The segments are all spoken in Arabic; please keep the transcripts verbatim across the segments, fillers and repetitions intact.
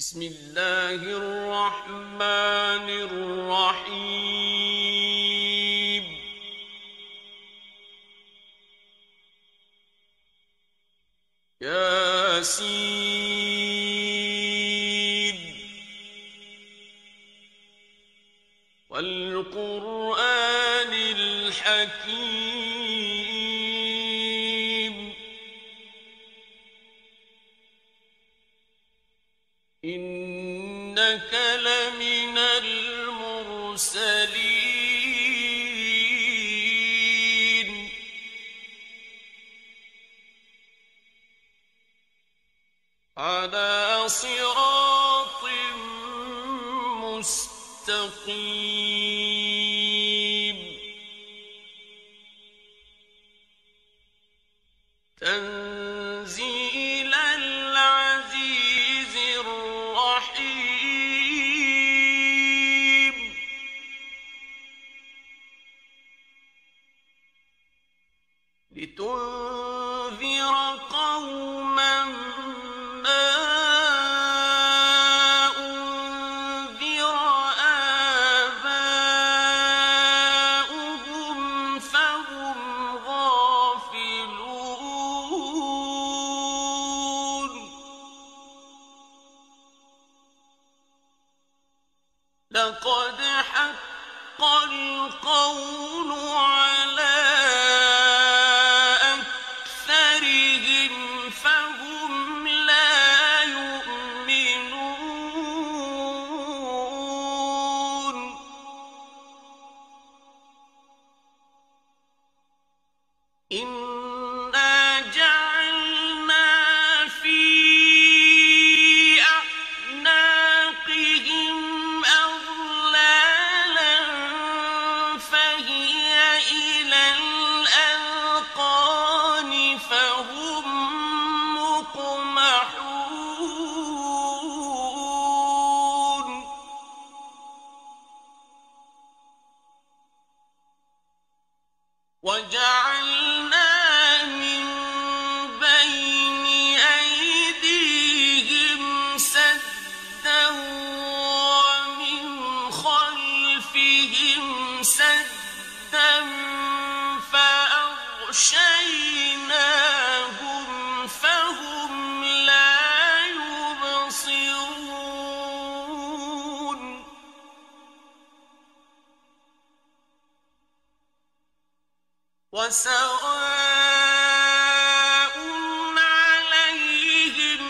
بسم الله الرحمن الرحيم. ياسين والقرآن الحكيم إنك لمن المرسلين على صراط مستقيم تنزيل العزيز الرحيم لتنذر قوما ما أنذر آباؤهم فهم غافلون لقد حق القول على أكثرهم فهم لا يؤمنون إنا جعلنا في أعناقهم أغلالا فهي إلى الأذقان فهم مقمحون وجعلنا من بين أيديهم سدا ومن خلفهم سدا فأغشيناهم فهم لا يبصرون وسواء عليهم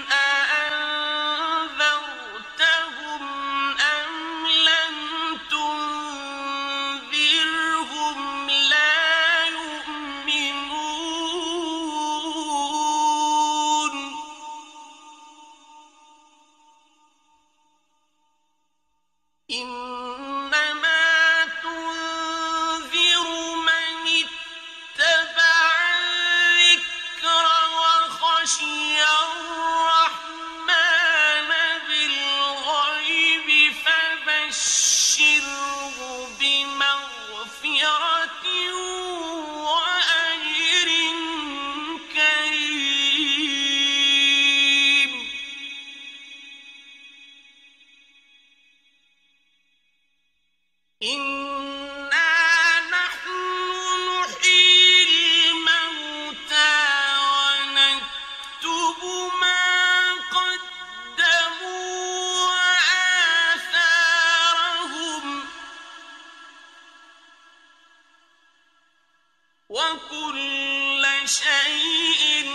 أأنذرتهم أم لم تنذرهم لا يؤمنون إنما تنذر من اتبع الذكر وخشي الرحمن بالغيب فبشره بمغفرة وأجر كريم إنا نحن نحيي الموتى ونكتب ما قدموا وآثارهم وكل شيء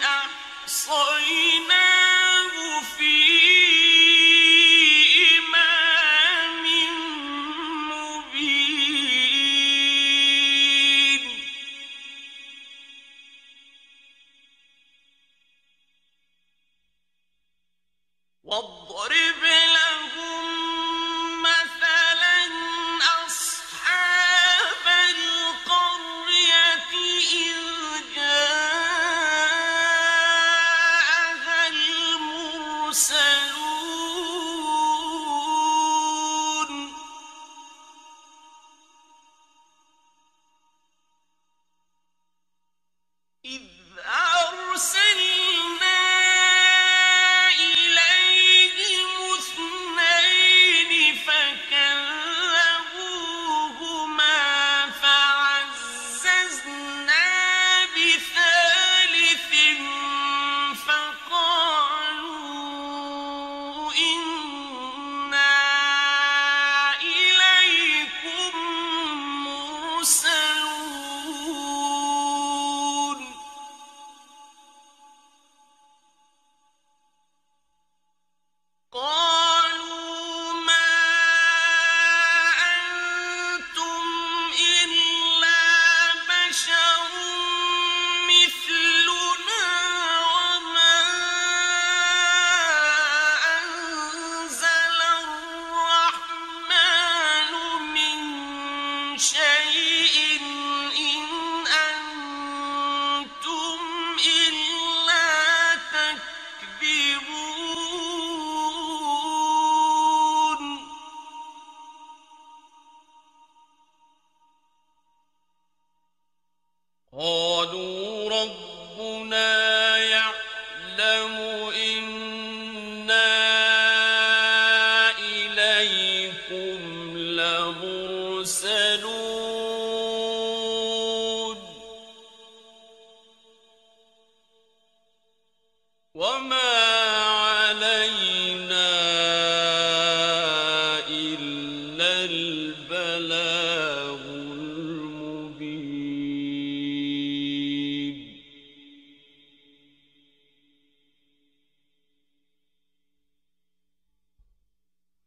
أحصيناه في إمام مبين واضرب لهم مثلا أصحاب القرية إذ جاءها المرسلون إذ أرسلنا إليهم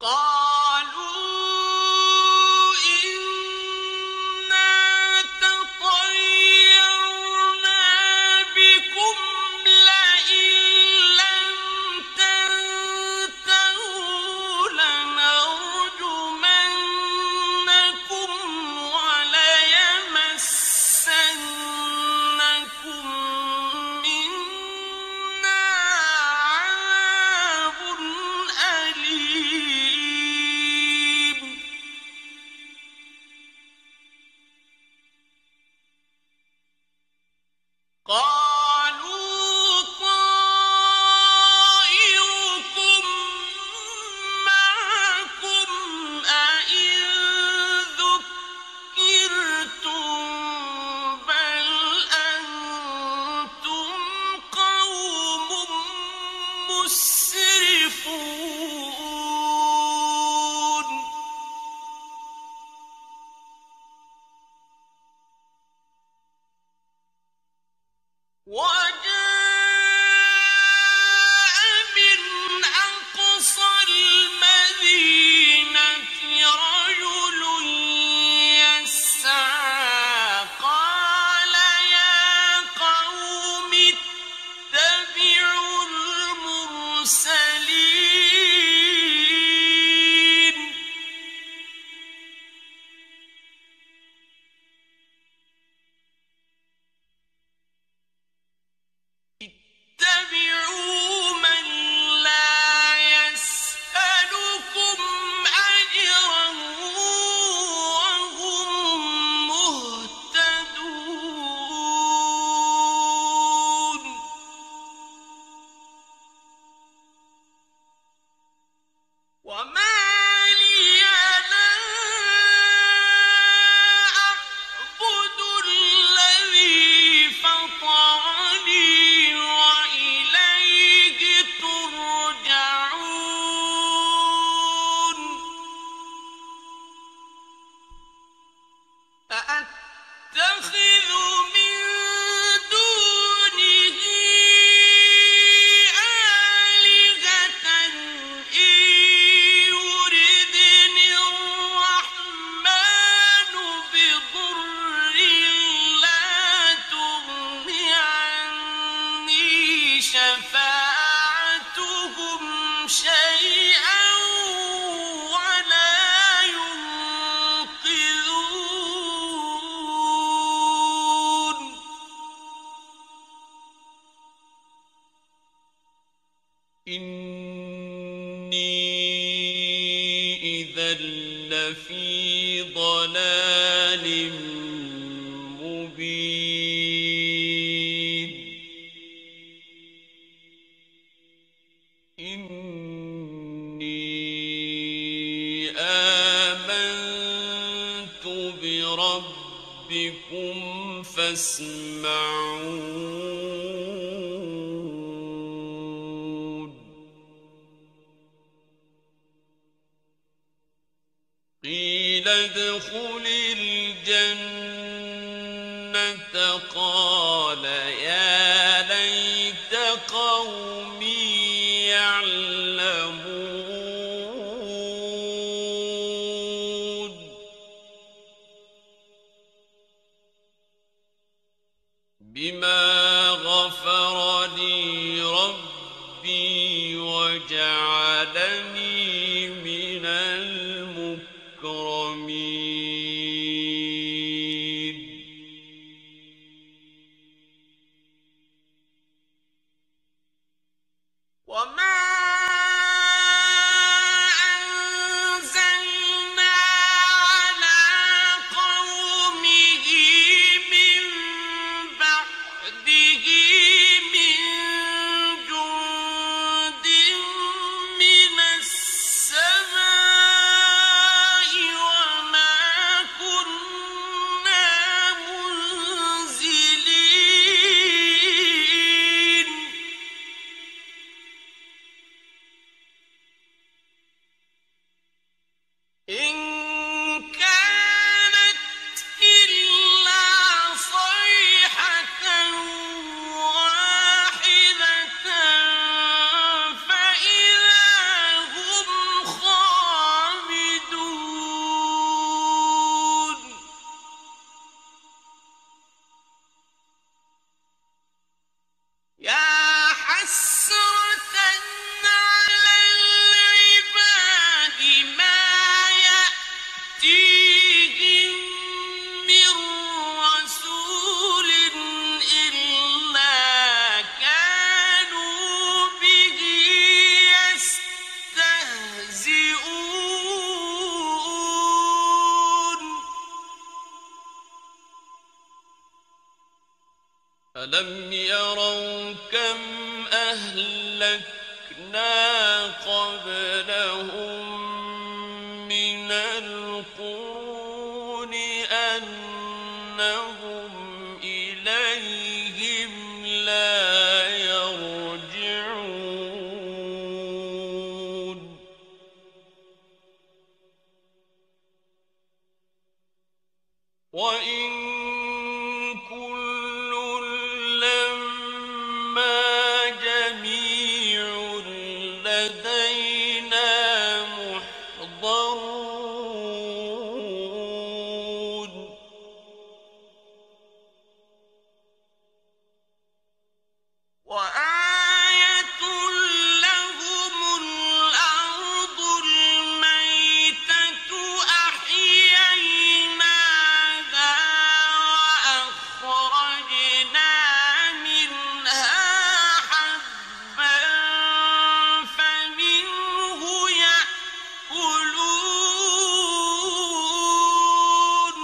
قالوا إنا تطيرنا بكم لئن لم تنتهوا لنرجمنكم وليمسنكم منا عذاب أليم. قالوا طائركم معكم أئن ذكرتم بل أنتم قوم مسرفون. وجاء من أقصى المدينة رجل يسعى قال يا قوم اتبعوا المرسلين. اتبعوا من لا يسألكم أجرا وهم مهتدون. وما لي لا أعبد الذي فطرني وإليه ترجعون. أأتخذ من دونه آلهة إن يردني الرحمن بضر لا تغن عني شفاعتهم شيئا ولا ينقذون. إني إذا لفي ضلال مبين. إني آمنت بربكم فاسمعون. قيل ادخل الجنة قال يا ليت قومي يعلمون. بما غفر لي ربي وجعلني من المكرمين. وما أنزلنا على قومه من بعده من جند من السماء أَلَمْ يَرَوْا كَمْ أَهْلَكْنَا قَبْلَهُم مِّنَ الْقُرُونِ أَنَّهُمْ إِلَيْهِمْ لَا يَرْجِعُونَ وَإِن كُلٌّ لَّمَّا جَمِيعٌ لَّدَيْنَا مُحْضَرُونَ وَآيَةٌ لَّهُمُ الْأَرْضُ الْمَيْتَةُ أَحْيَيْنَاهَا وَأَخْرَجْنَا مِنْهَا حَبًّا فَمِنْهُ يَأْكُلُونَ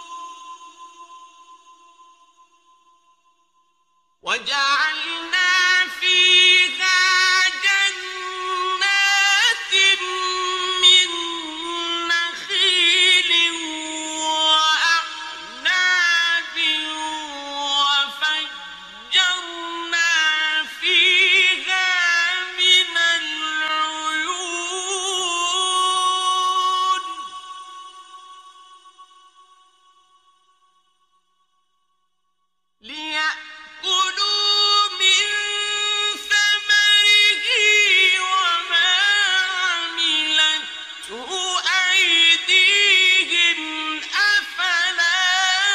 وَجَعَلْنَا فِيهَا جَنَّاتٍ مِّن نَّخِيلٍ وَأَعْنَابٍ وَفَجَّرْنَا فِيهَا مِنَ الْعُيُونِ لِيَأْكُلُوا مِن ثَمَرِهِ وَمَا عَمِلَتْهُ أَيْدِيهِمْ أَفَلَا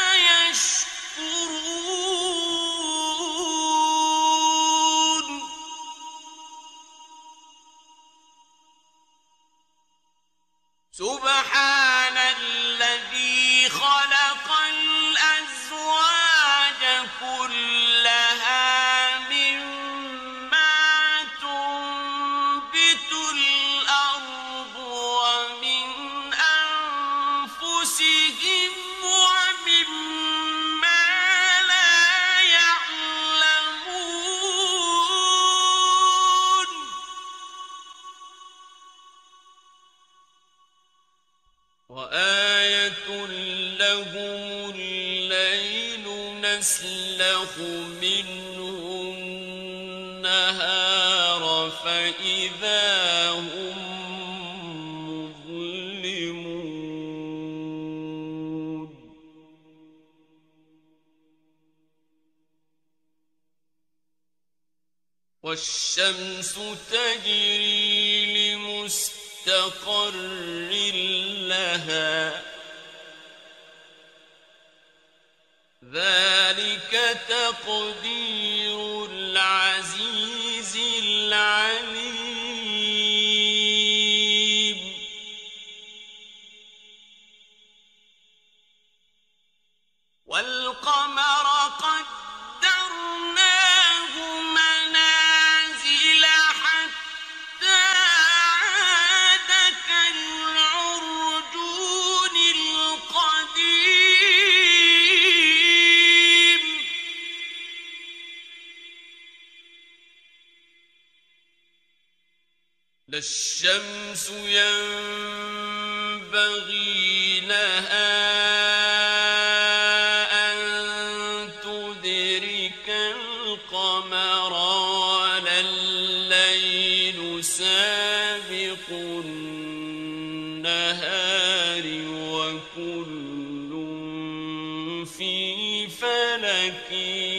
يَشْكُرُونَ سُبْحَانَ الَّذِي خَلَقَ الْأَزْوَاجَ كُلَّهَا مِمَّا تُنبِتُ الْأَرْضُ وَمِنْ أَنفُسِهِمْ وَمِمَّا لَا يَعْلَمُونَ وَآيَةٌ لَّهُمُ اللَّيْلُ نَسْلَخُ مِنْهُ النَّهَارَ فَإِذَا هُم مُّظْلِمُونَ وَالشَّمْسُ تَجْرِي لِمُسْتَقَرٍّ لَّهَا ذَلِكَ تَقْدِيرُ الْعَزِيزِ الْعَلِيمِ وَالْقَمَرَ قَدَّرْنَاهُ مَنَازِلَ حَتَّىٰ عَادَ كَالْعُرْجُونِ الْقَدِيمِ لا الشَّمْسُ يَنبَغِي لَهَا أَن تُدْرِكَ الْقَمَرَ وَلَا اللَّيْلُ سَابِقُ النَّهَارِ وَكُلٌّ فِي فَلَكٍ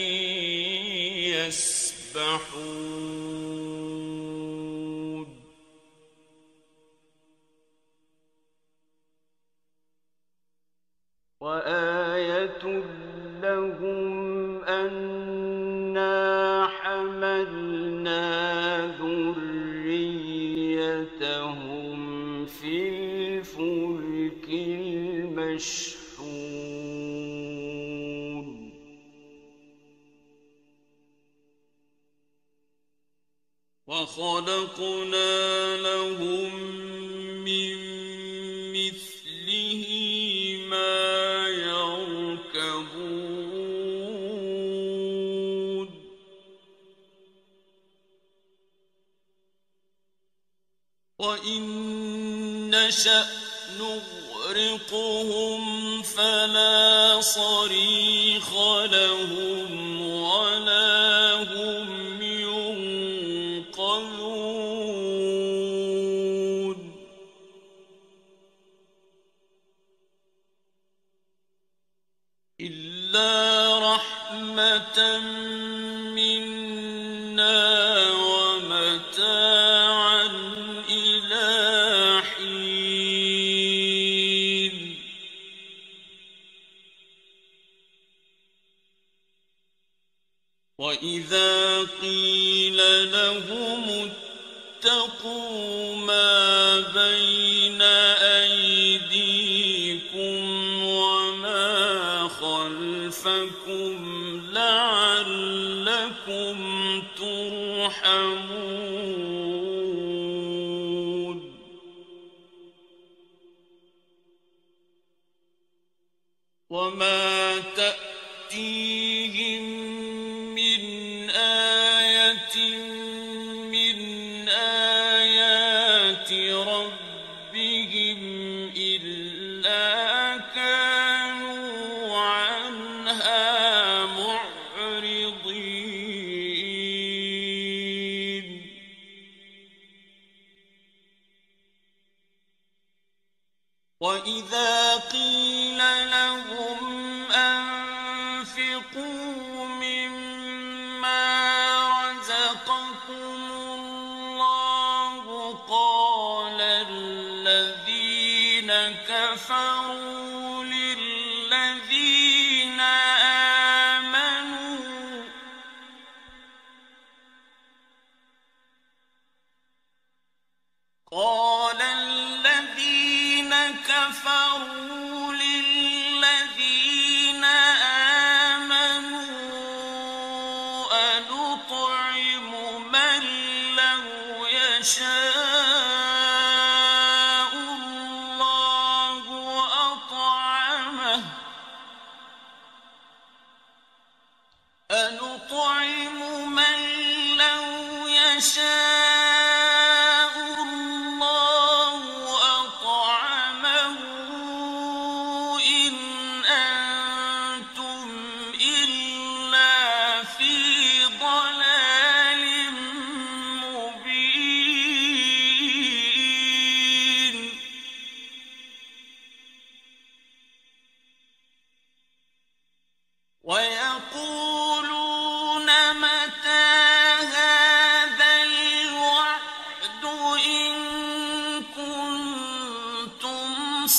يَسْبَحُونَ وَآيَةٌ لَّهُمْ أَنَّا حَمَلْنَا ذُرِّيَّتَهُمْ فِي الْفُلْكِ الْمَشْحُونِ وَخَلَقْنَا لَهُم مِّن مِّثْلِهِ مَا يَرْكَبُونَ وإن نشأ نغرقهم فلا صريخ لهم ولا هم ينقذون إلا رحمة منا ومتاعا إلى حين وإذا قيل لهم اتقوا ما بين أيديكم وما خلفكم لعلكم ترحمون وما تأتيهم من آية من آيات ربهم إلا كانوا عنها معرضين وإذا قيل لهم أنفقوا مما رزقكم الله قال الذين كفروا للذين آمنوا قال الذين كفروا للذين آمنوا أنطعم من لو يشاء الله أطعمه أنطعم من لو يشاء الله أطعمه إن أنتم إلا في ضلال مبين ويقولون متى هذا الوعد إن كنتم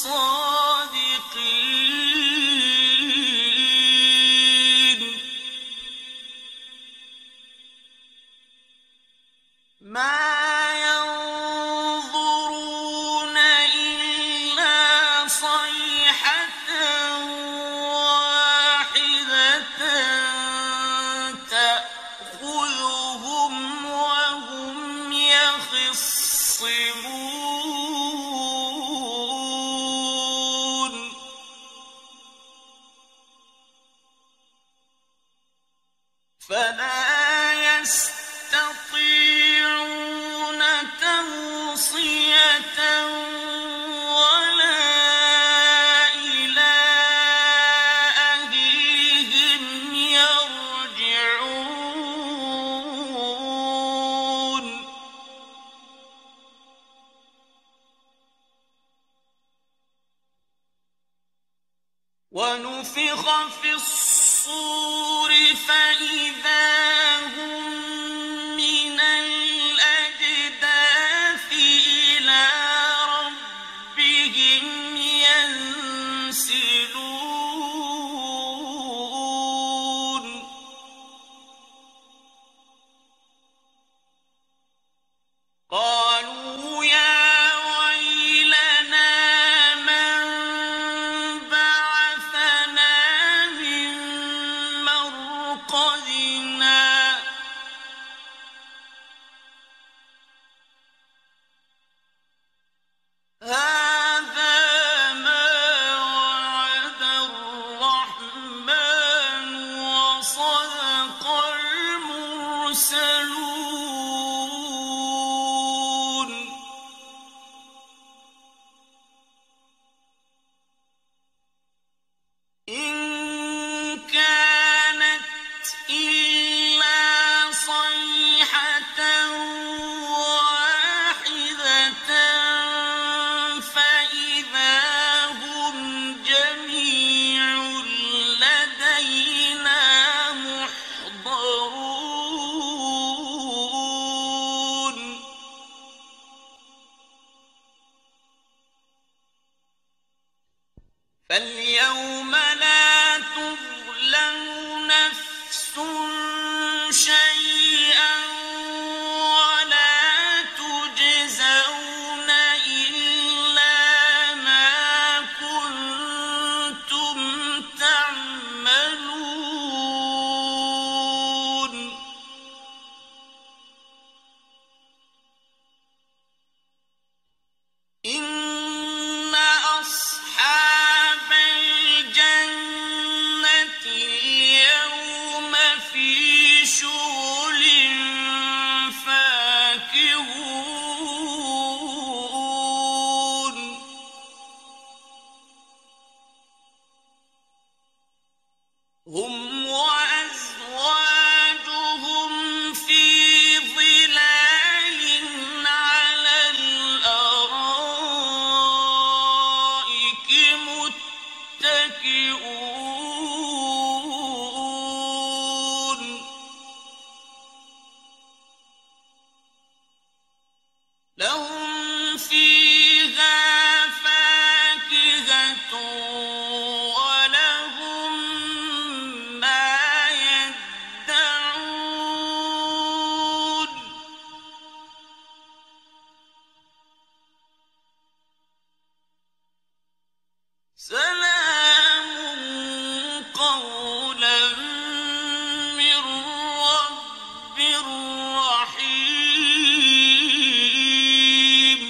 صادقين ما ينظرون إلا صيحة واحدة تأخذهم وهم يخصمون فلا يستطيعون توصية ولا إلى أهلهم يرجعون ونفخ في الصور فإذا هم من الأجداث إلى ربهم ينسلون قالوا يا ويلنا من بعثنا من مرقدنا فاليوم لا تظلم نفس شيئا ولا تجزون إلا ما كنتم تعملون إن أصحاب الجنة اليوم في شغل فاكهون هم وأزواجهم في ظلال على الأرائك متكئون لهم فيها فاكهة ولهم ما يدعون سلام قولا من رب رحيم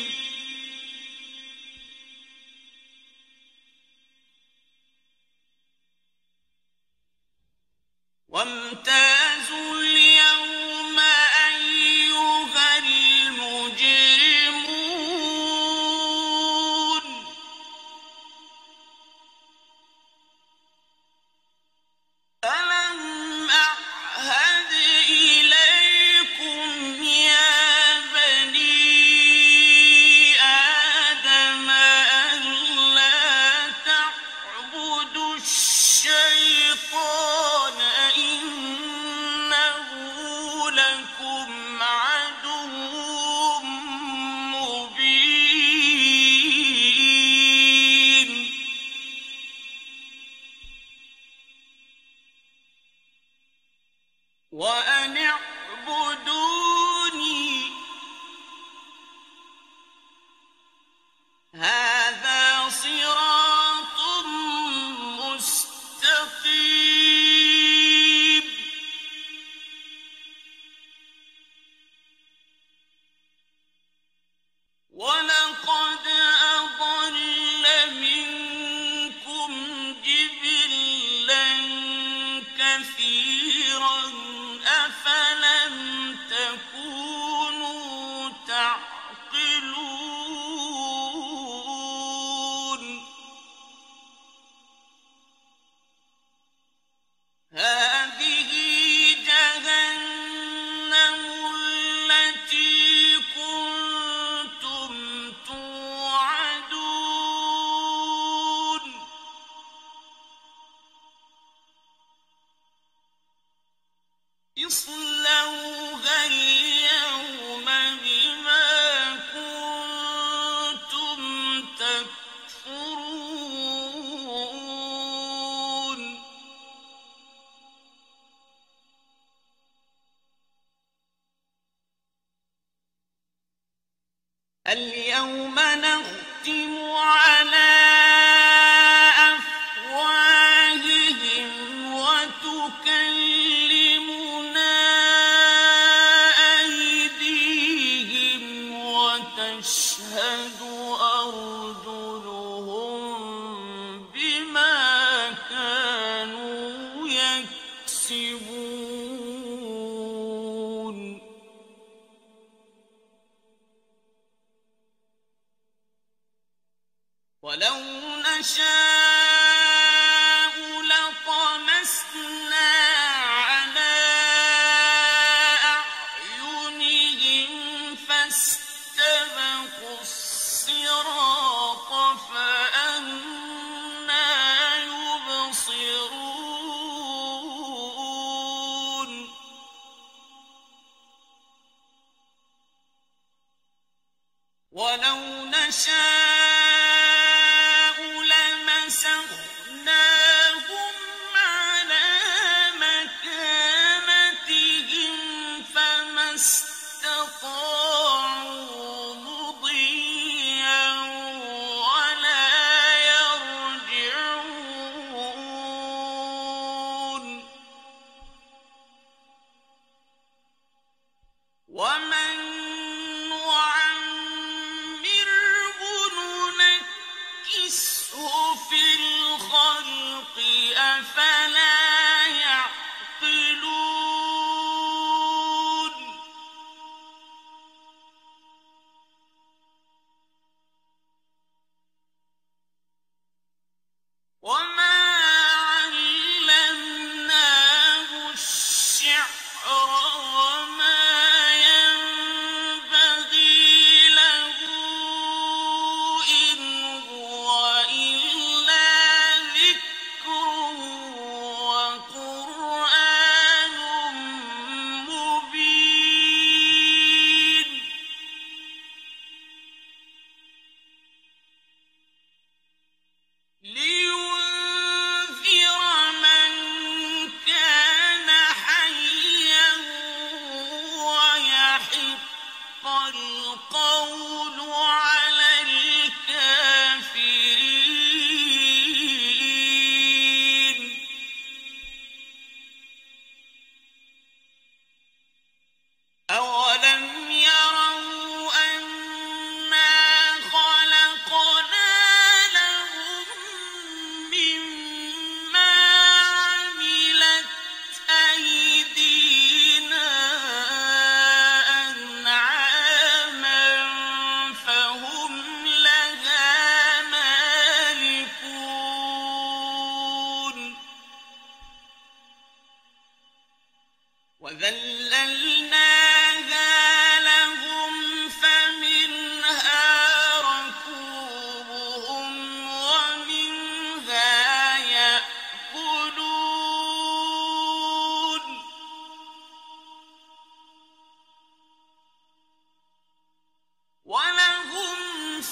وامتازوا اليوم أيها المجرمون ألم أعهد إليكم يا بني آدم ألا تعبدوا الشيطان إنه لكم عدو مبين وأن اعبدوني هذا صراط مستقيم ولقد أضل منكم جبلا كثيرا أفلم تكونوا تعقلون هذه جهنم التي كنتم توعدون اصلوها اليوم بما كنتم تكفرون اليوم نختم على أفواههم وتكلمنا أيديهم وتشهد أرجلهم بما كانوا يكسبون ولو نشاء لطمسنا على أعينهم فاستبقوا الصراط فأنى يبصرون ولو نشاء لمسخناهم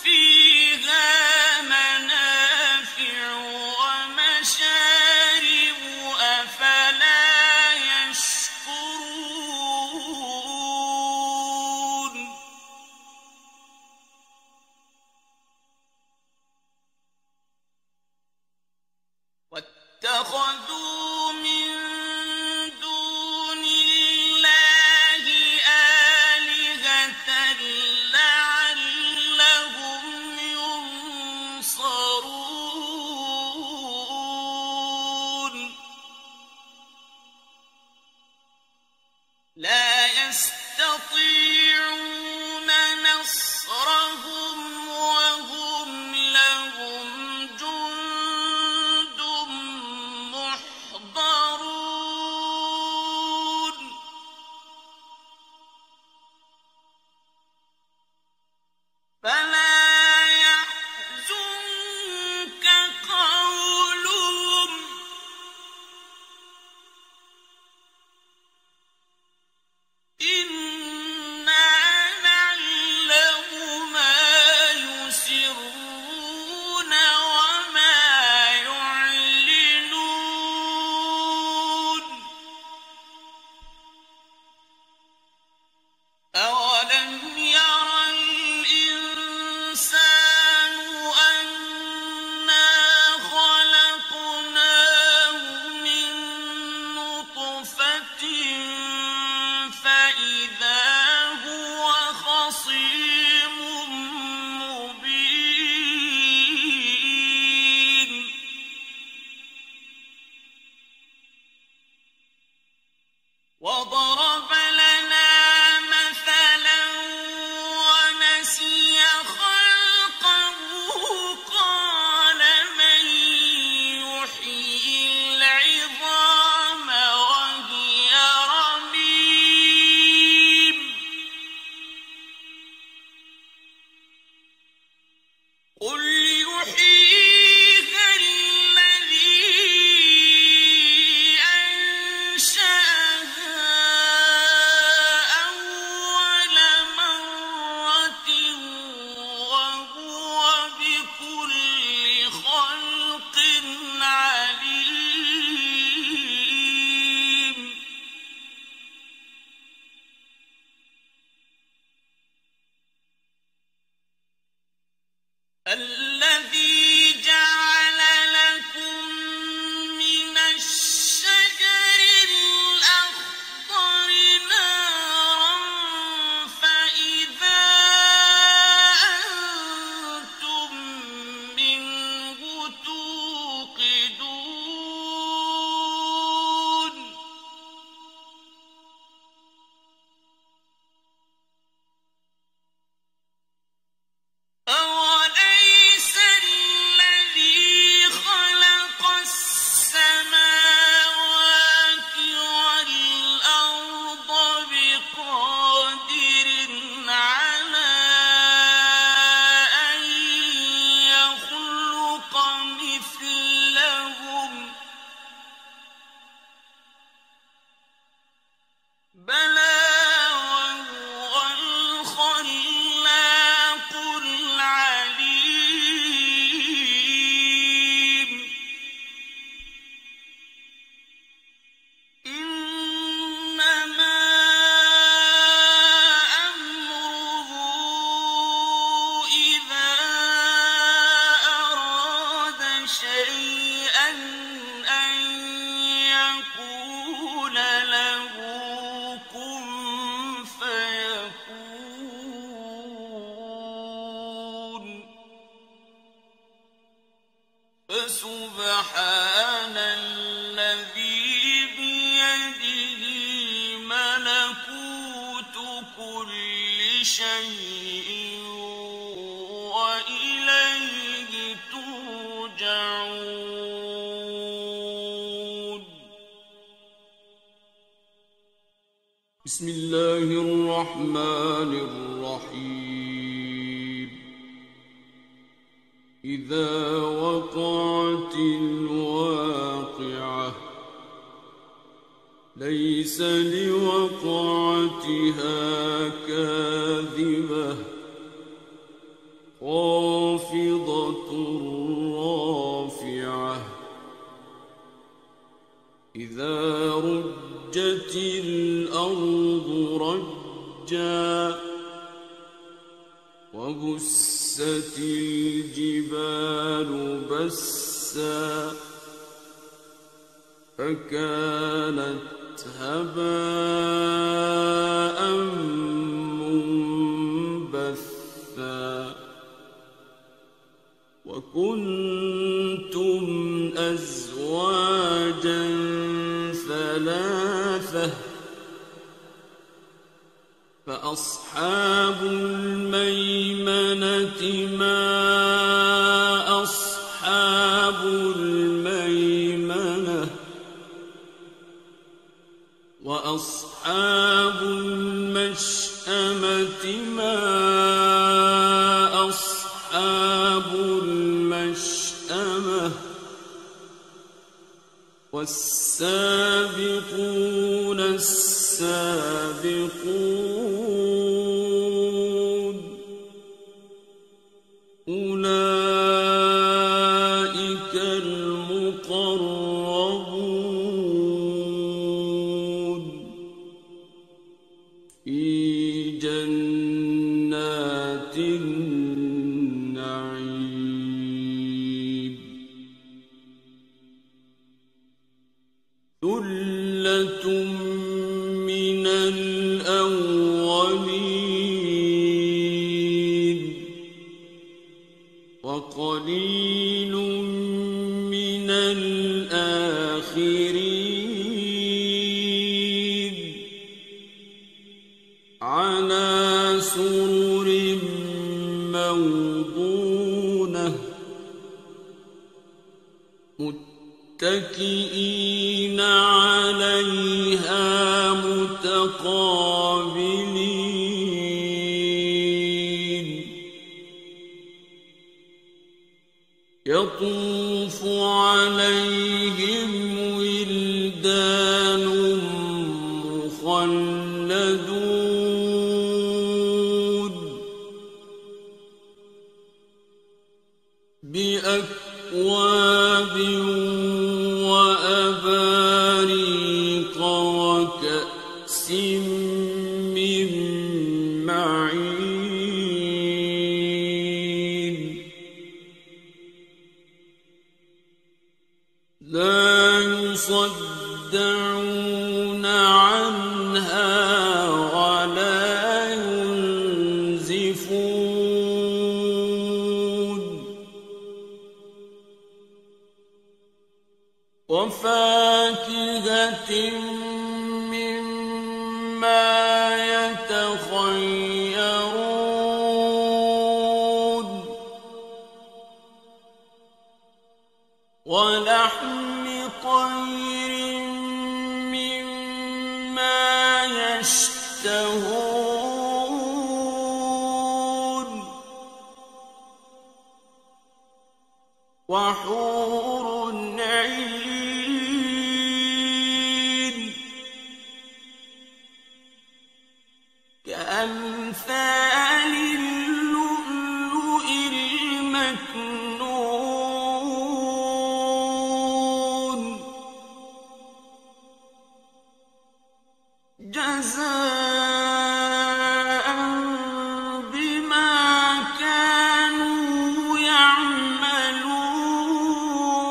فِيهَا مَنَافِعُ وَمَشَارِبُ أَفَلَا يَشْكُرُونَ وَاتَّخَذُوا مِن دُونِ اللَّهِ آلِهَةً لَّعَلَّهُمْ يُنصَرُونَ لَا يَسْتَطِيعُونَ نَصْرَهُمْ وَهُمْ لَهُمْ جُندٌ مُّحْضَرُونَ فَلَا يَحْزُنكَ قَوْلُهُمْ إِنَّا نَعْلَمُ مَا يُسِرُّونَ وَمَا يُعْلِنُونَ أَوَلَمْ يَرَ الْإِنسَانُ أَنَّا خَلَقْنَاهُ مِن نُّطْفَةٍ فَإِذَا هُوَ خَصِيمٌ مُّبِينٌ وَضَرَبَ لَنَا مَثَلًا وَنَسِيَ خَلْقَهُ قَالَ مَن يُحْيِي الْعِظَامَ وَهِيَ رَمِيمٌ قُلْ يُحْيِيهَا الَّذِي أَنشَأَهَا أَوَّلَ مَرَّةٍ وَهُوَ بِكُلِّ خَلْقٍ عَلِيمٌ الَّذِي جَعَلَ لَكُم مِّنَ الشَّجَرِ الْأَخْضَرِ نَارًا فَإِذَا أَنتُم مِّنْهُ تُوقِدُونَ أَوَلَيْسَ الَّذِي خَلَقَ السَّمَاوَاتِ وَالْأَرْضَ بِقَادِرٍ عَلَىٰ أَن يَخْلُقَ مِثْلَهُم ۚ بَلَىٰ وَهُوَ الْخَلَّاقُ الْعَلِيمُ إِنَّمَا أَمْرُهُ إِذَا أَرَادَ شَيْئًا أَن يَقُولَ لَهُ كُن فَيَكُونُ فَسُبْحَانَ الَّذِي بِيَدِهِ مَلَكُوتُ كُلِّ شَيْءٍ وَإِلَيْهِ تُرْجَعُونَ بسم الله الرحمن الرحيم إذا وقعت الواقعة ليس لوقعتها كاذبة خافضة رافعة إذا رجت الأرض رجا وبست الجبال بسا فكانت هباء منبثا وكنتم أزواجا ثلاثة فأصحاب الميمنة ما أصحاب الميمنة وأصحاب المشأمة ما أصحاب المشأمة والسابقون السابقون أولئك المقربون في جنات النعيم ثلة من الأولين وقليل من الآخرين على سرر موضونة متكئين عليها متقابلين يطوف عليهم ولدان مخلدون بأكواب وأباريق وكأس من معين لا يصدعون عنها ولا ينزفون وفاكهة مما يتخيرون ولحم طير مما يشتهون وحور عين كأمثال اللؤلؤ المكنون جزاء بما كانوا يعملون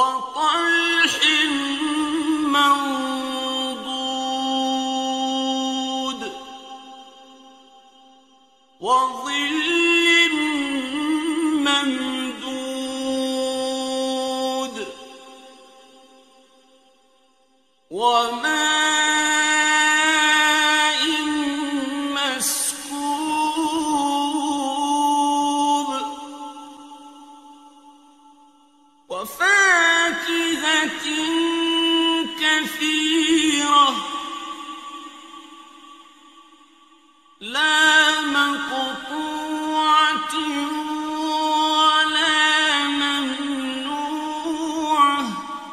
وطلح منضود وظل ممدود وماء مسكوب وفاكهة كثيرة لا مقطوعة ولا ممنوعة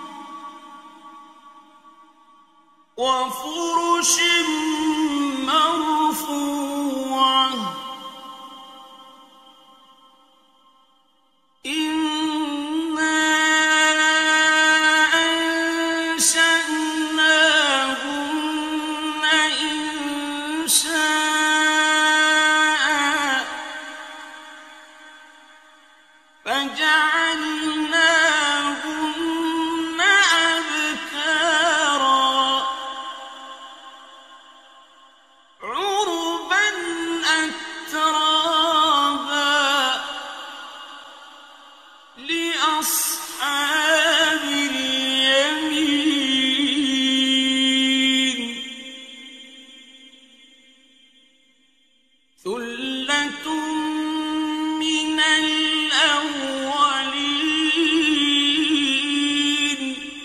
وفرش مرفوعة إنا أنشأناهن إنشاء فجعلناهن أبكارا عربا أترابا لأصحاب اليمين ثلة من الأولين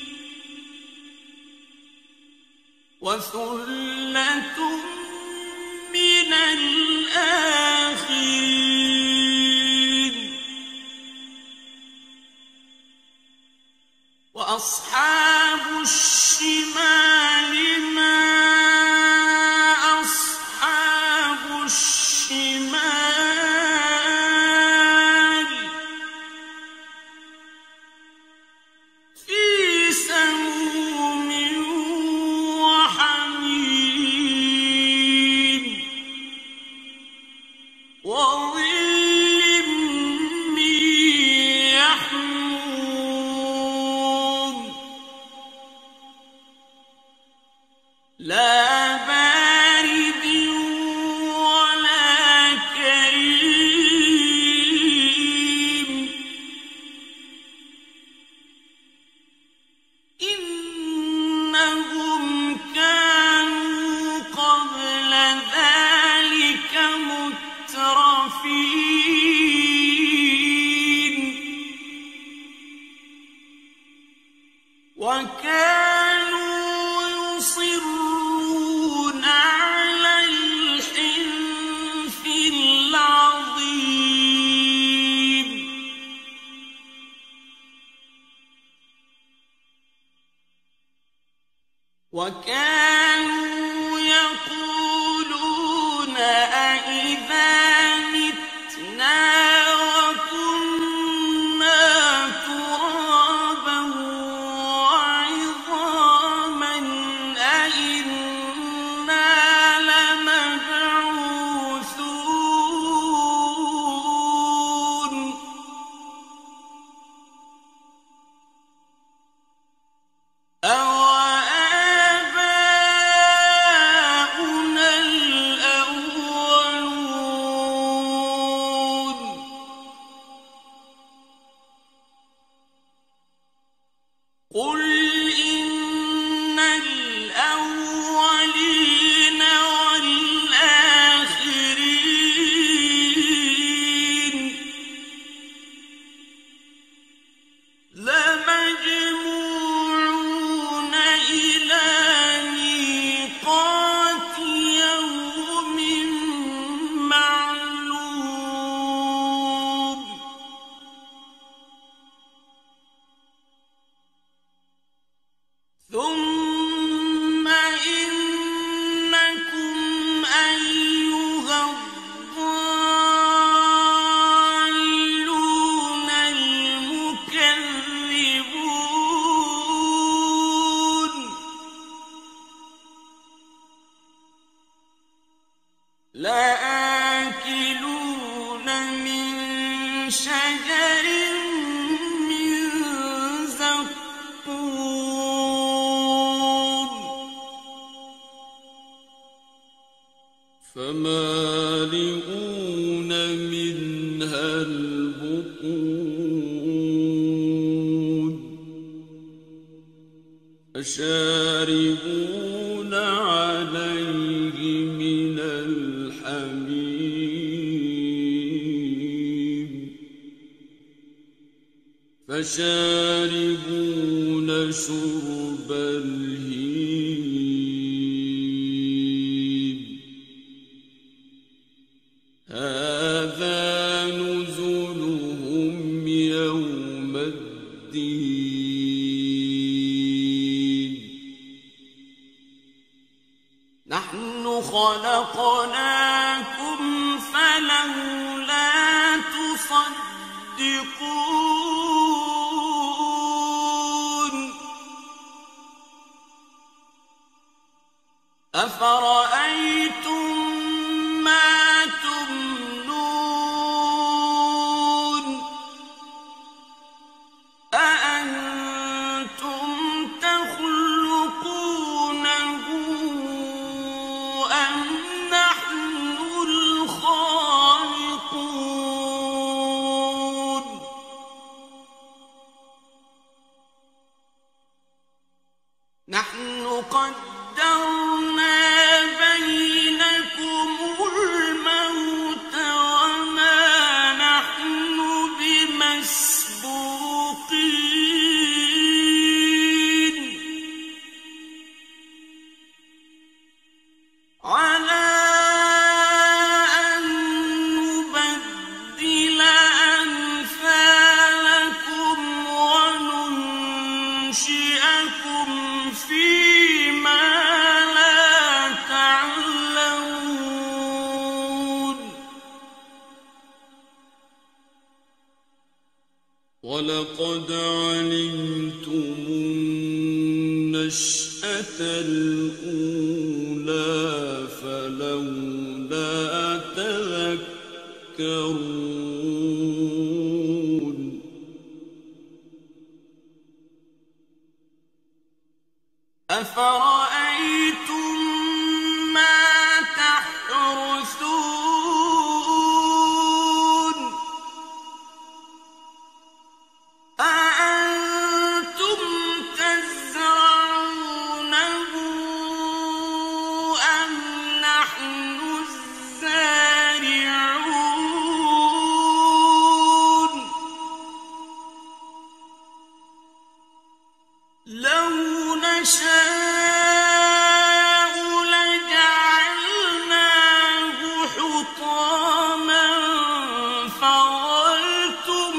وثلة من الآخرين وأصحاب الشمال ما أصحاب الشمال في سموم وحميم وظل من يحموم لا بارد ولا كريم إنهم كانوا قبل ذلك مترفين وكانوا يصرون على الحنث العظيم وكانوا يقولون أإذا متنا وكنا ترابا وعظاما أإنا لمبعوثون أوآباؤنا الأولون قل إن الأولين والآخرين لمجموعون إلى ميقات يوم معلوم ثم إنكم أيها الضالون المكذبون لآكلون من شجر من زقوم فشاربون عليه من الحميم فشاربون شرب الهيم هذا نزلهم يوم الدين نحن خلقناكم فلولا تصدقون أفرأيتم ما تمنون أأنتم تخلقونه أم نحن الخالقون نحن قدرنا بينكم الموت وما نحن بمسبوقين على أن نبدل أمثالكم وننشئكم فيما لا تعلمون ولقد علمتم النشأة الأولى فلولا تذكرون أفرأيتم ما تحرثون أأنتم تزرعونه أم نحن الزارعون لو نشاء لجعلناه حطاما فظلتم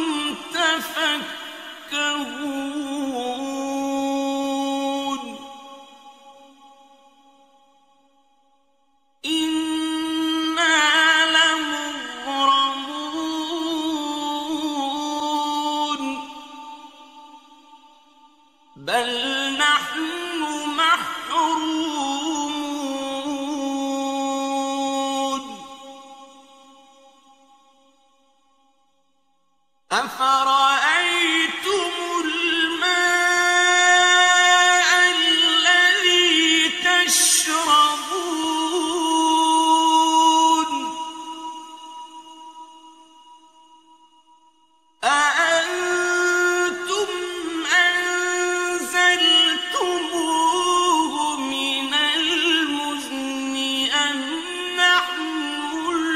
تفكهون إنا لمغرمون بل نحن محرومون أفرأيتم الماء الذي تشربون أأنتم أنزلتموه من المزن أم نحن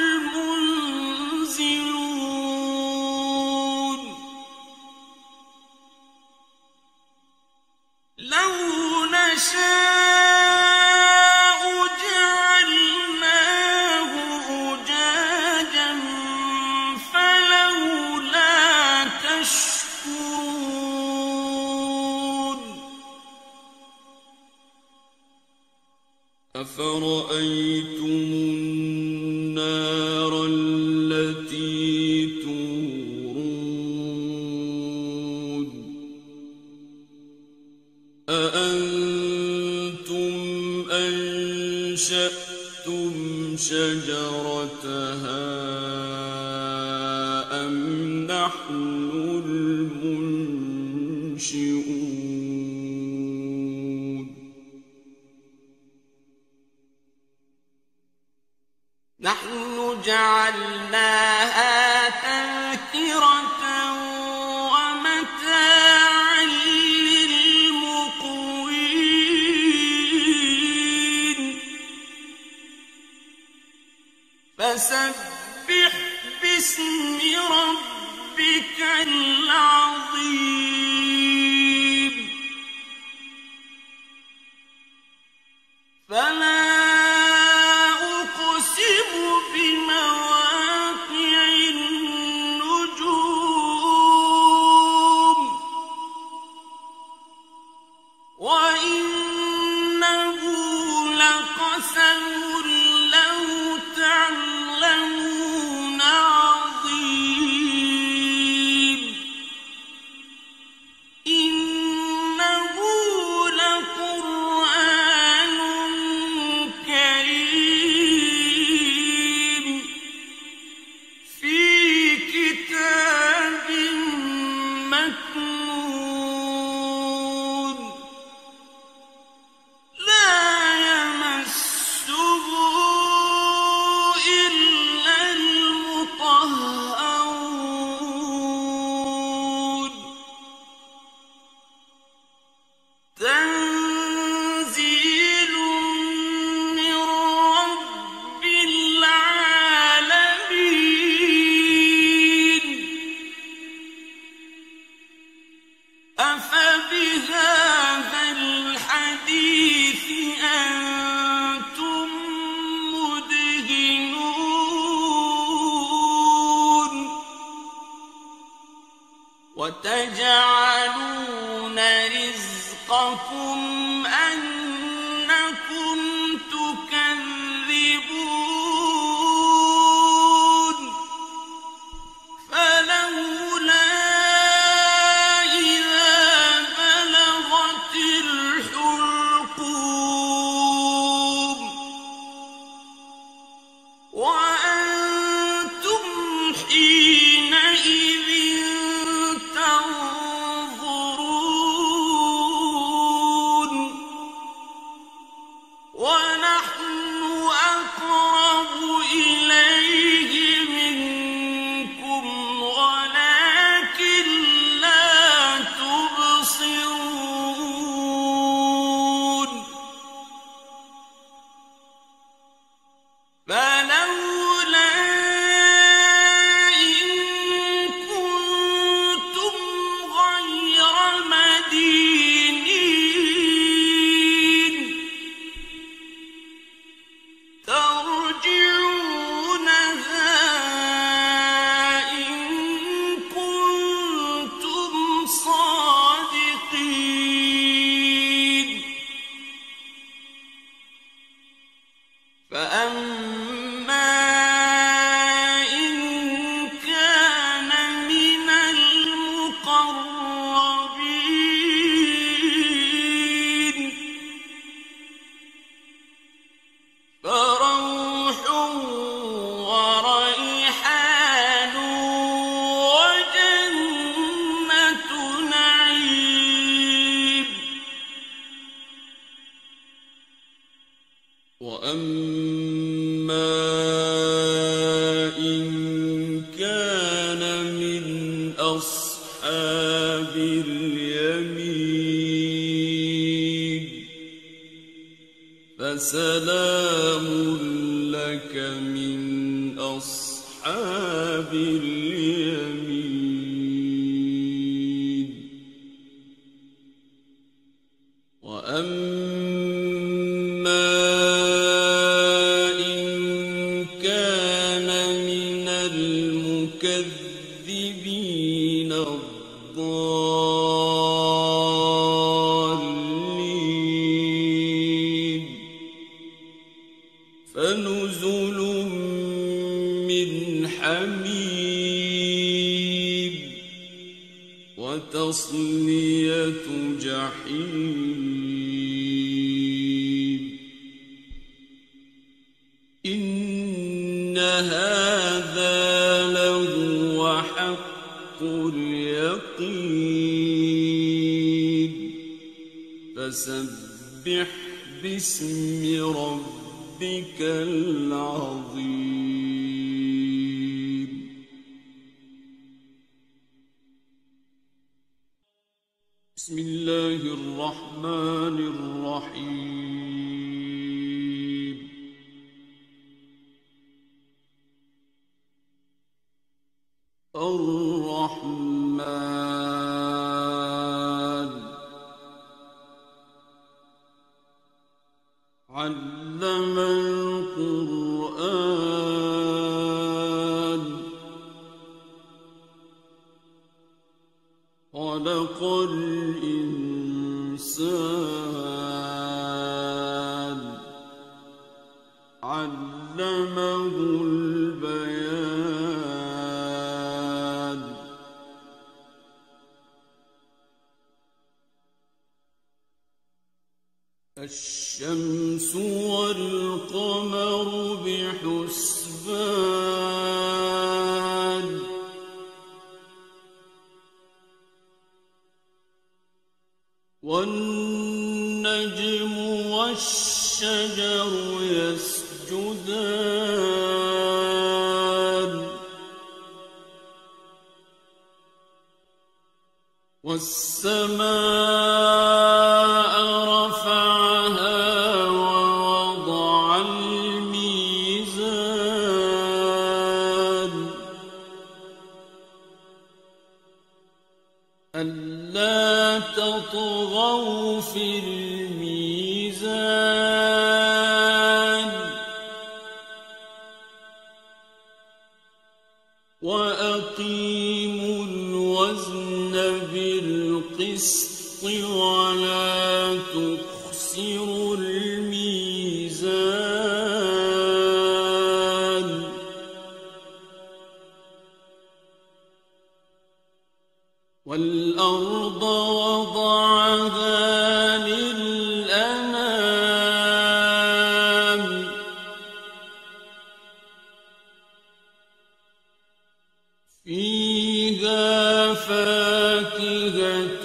المنزلون لو نشاء جعلناه أجاجا فلولا تشكرون أفرأيتم النار التي تورون أأنتم أنشأتم شجرتها أم نحن المنشئون نحن جعلناها تذكرة ومتاعا للمقوين فسبح باسم ربك العظيم فلا أقسم بمواقع النجوم وإنه لقسم لو تعلمون عظيم إنه لقرآن كريم في كتاب مكنون لا يمسه إلا المطهرون تنزيل من رب العالمين أفبهذا الحديث أنتم مدهنون وتجعلون رزقكم أنكم تكذبون فلولا إذا بلغت الحلقوم وأنتم حينئذ تنظرون ونحن أقرب إليه منكم ولكن لا تبصرون فلولا إن كنتم غير مدينين ترجعونها إن كنتم صادقين فأما إن كان من المقربين فروح وريحان وجنة نعيم وأما إن كان من أصحاب اليمين فسلام لك من أصحاب اليمين وأما إن كان من المكذبين الضالين فنزل من حميم وتصلية جحيم إن هذا لهو حق اليقين فسبح باسم ربك العظيم بسم الله الرحمن الرحيم. الرحيم. خلق الإنسان علمه البيان الشمس والقمر بحسبان والنجم والشجر يسجدان والسماء رفعها ووضع الميزان ألا تطغوا في الميزان وأقيموا الوزن بالقسط ولا تخسروا الميزان والأرض وضعها للأنام فيها فاكهة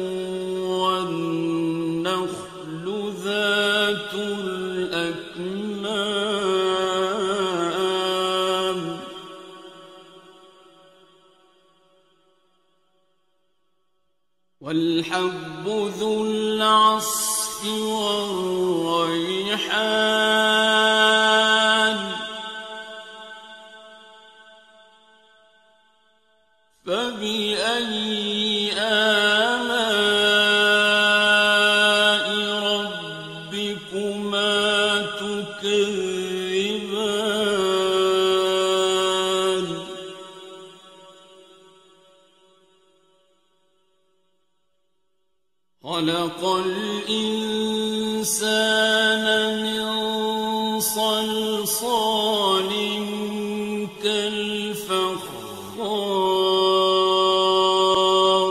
والنخل ذات الأكمام والحب ذو العصف والريحان فبأي آلاء ربكما تكذبان خلق الإنسان من صلصال كالفخار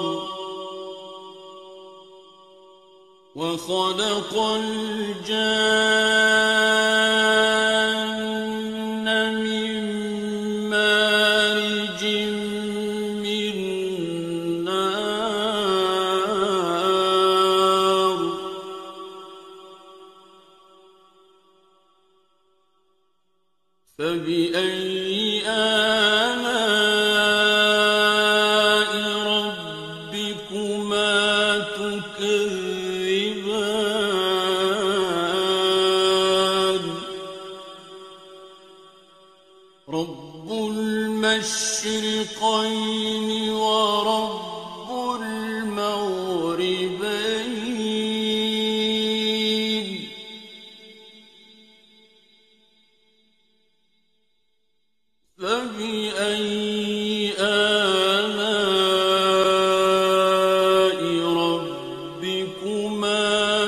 وخلق الجان من مارج من نار فبأي آلاء ربكما تكذبان رب المشرقين ورب المغربين فبأي آلاء ربكما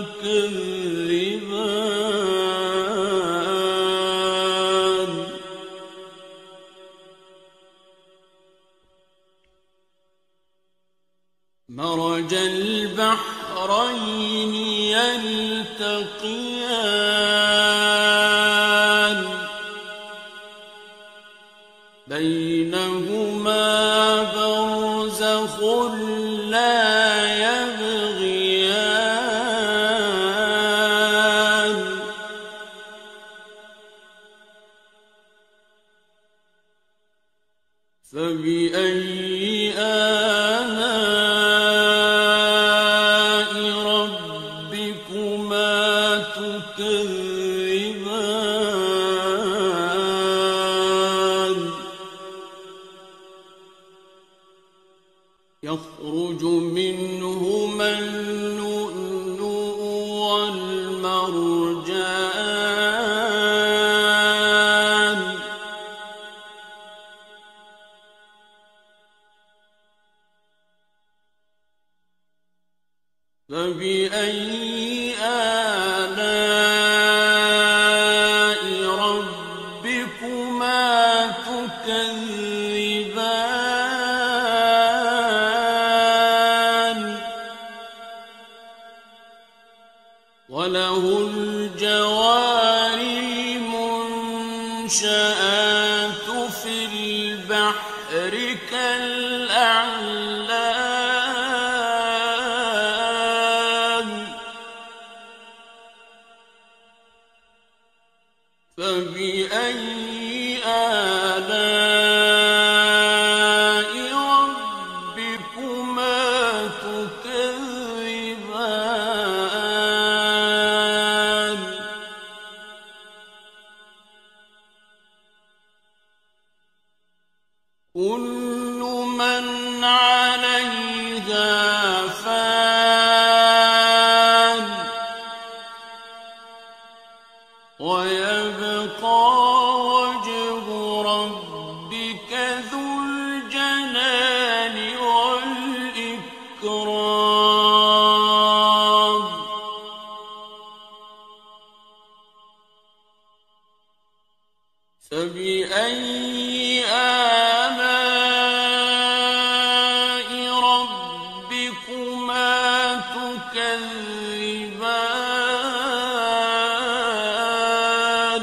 تكذبان مرج البحرين يلتقيان بينهما برزخ لا يبغيان فبأي آلاء ربكما تكذبان يخرج منهما اللؤلؤ والمرجان فبأي آلاء ربكما تكذبان وله الجوار المنشآت في البحر كالأعلام فبأي آلاء ربكما تكذبان كل من عليها فان ويبقى وجه ربك ذو الجلال والإكرام فبأي آلاء ربكما تكذبان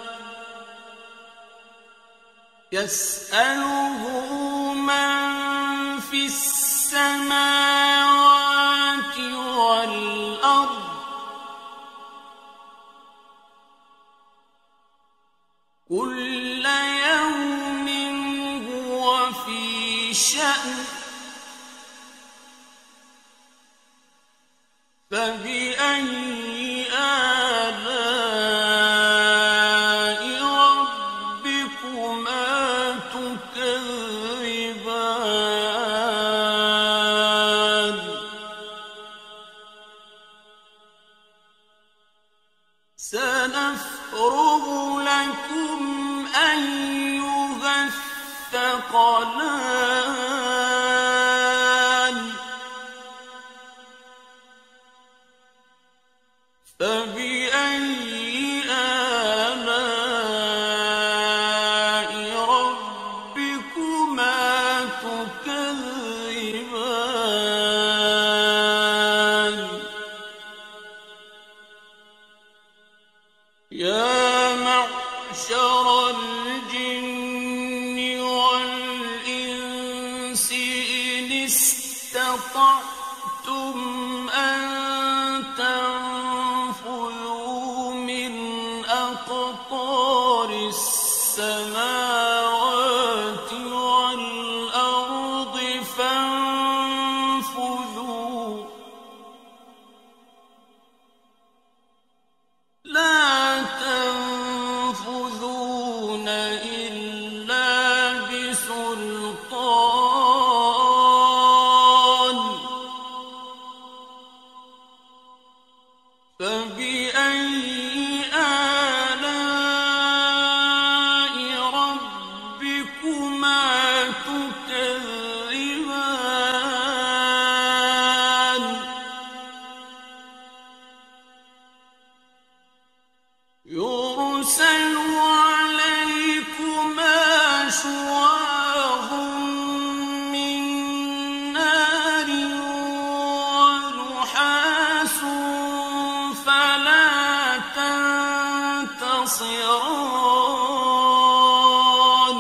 يسأله من في السماوات والأرض كل يوم هو في شأن فبأي آلاء ربكما تكذبان سنفرغ لكم أيها الثقلان فبأي آلاء ربكما تكذبان يا معشر الجن والإنس إن استطعتم أن تنفذوا من أقطار السماوات والأرض فانفذوا لا تنفذون إلا بسلطان فبأي آلاء ربكما تكذبان يرسل عليكما شواظ من نار ونحاس فلا تنتصران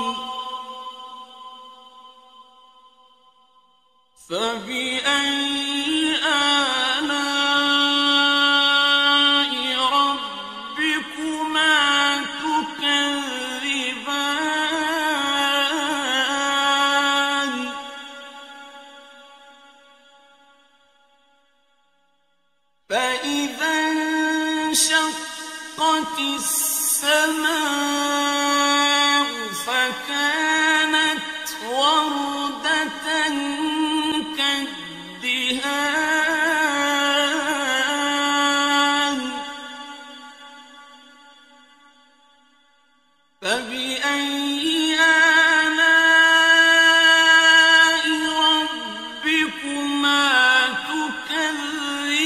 فبأي آلاء ربكما تكذبان فإذا انشقت السماء فكانت وردة كالدهان فبأي آلاء ربكما تكذبان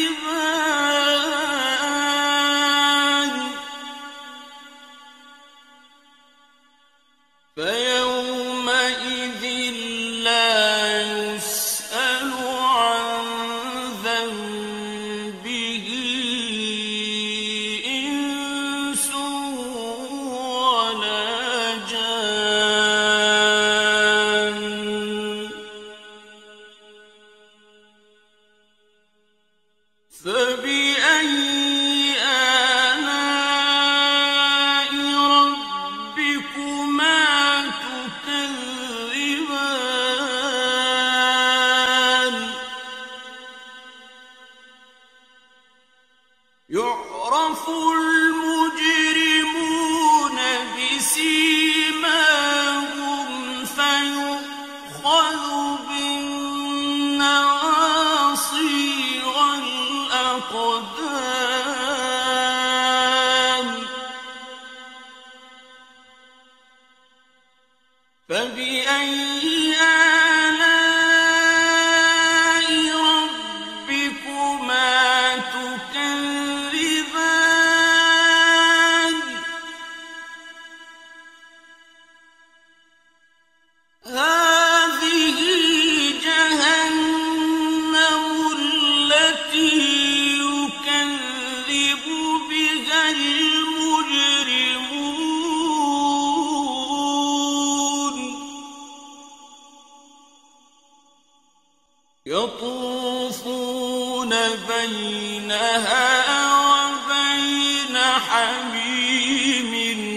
يطوفون بينها وبين حميم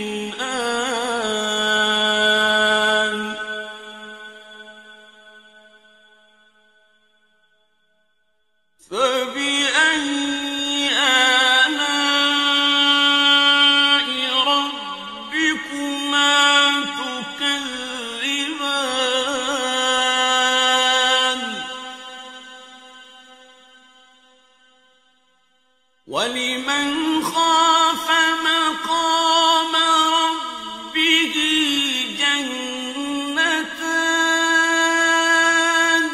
آن فبأي آلاء ربكما تكذبان ولمن خاف مقام ربه جنتان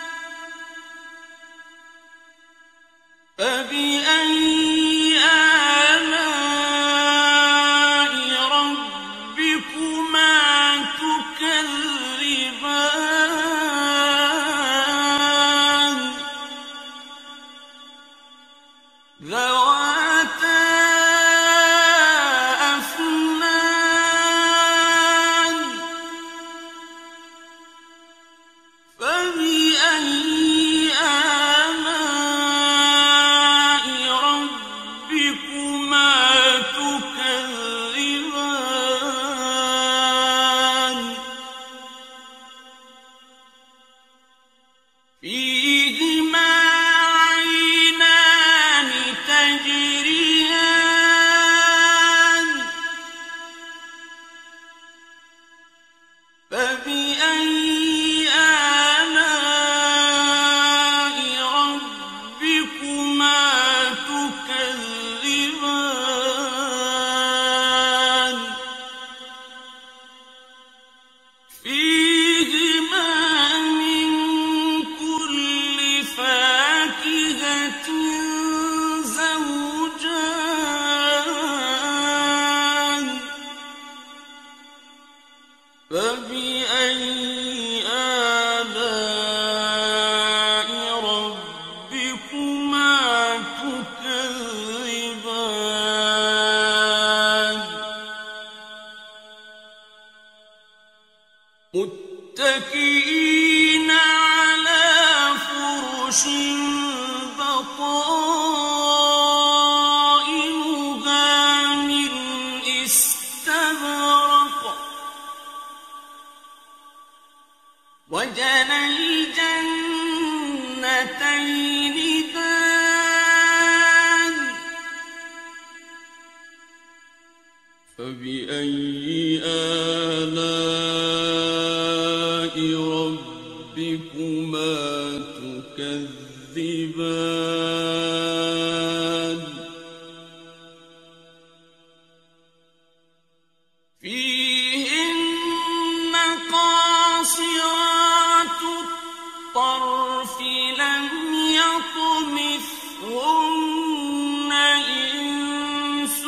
فبأي آلاء ربكما تكذبان ذواتا أفنان فبأي آلاء ربكما تكذبان فيهما عينان تجريان فبأي آلاء ربكما تكذبان فيهما من كل فاكهة زوجان فبأي آلاء ربكما تكذبان متكئين على فرش بطائنها من استبرق وجنى الجنتين دان فبأي آلاء ربكما تكذبان فيهن قاصرات الطرف لم يطمثهن إنس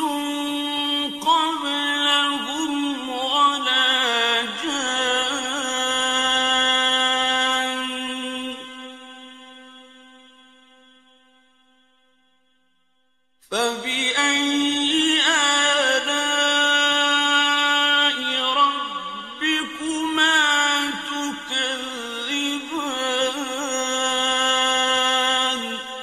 قبلهم ولا جان فبأي آلاء ربكما تكذبان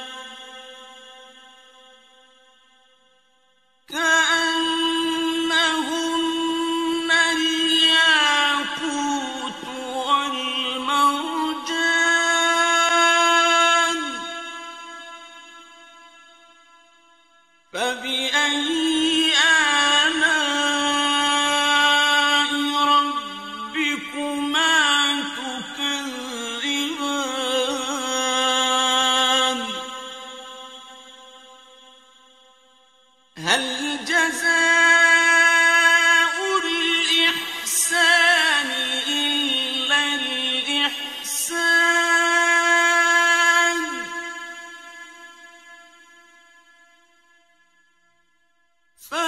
كأنهن الياقوت والمرجان فبأي آلاء ربكما تكذبان هل جزاء الإحسان إلا الإحسان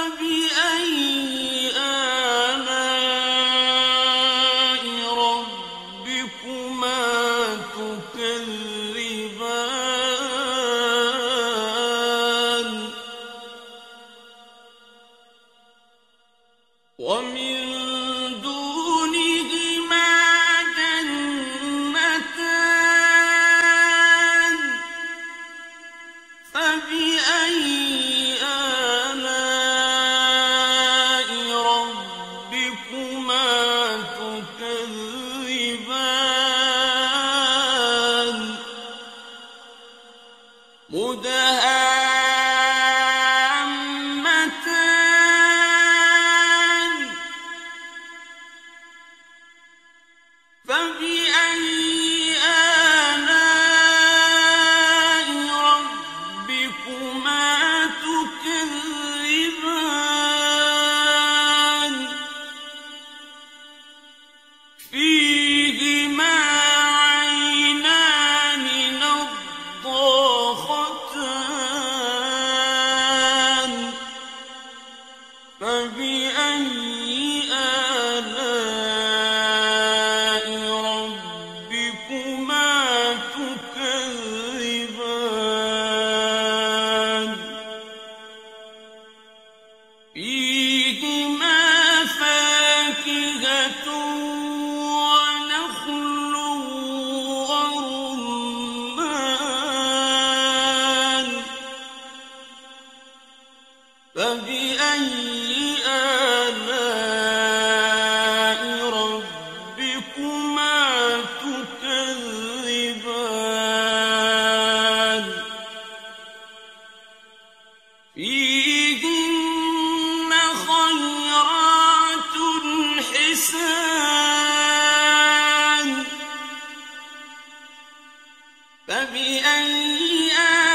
فبأي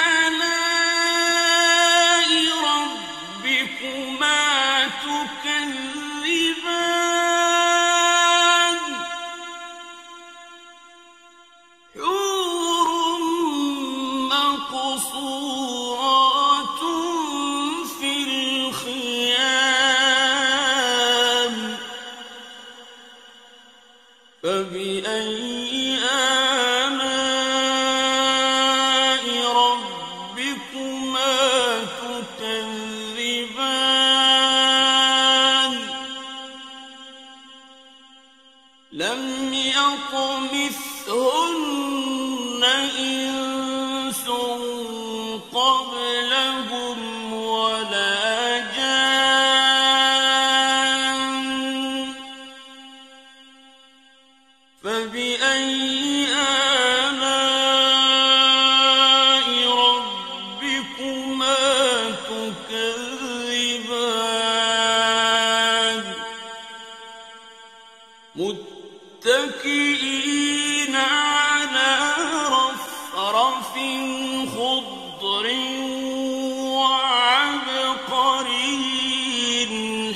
آلاء ربكما تكذبان حور مقصورات في الخيام فبأي آلاء ربكما تكذبان لم يطمثهن إنس قبلهم ولا جان فبأي آلاء ربكما تكذبان متكئين على رفرف خضر وعبقري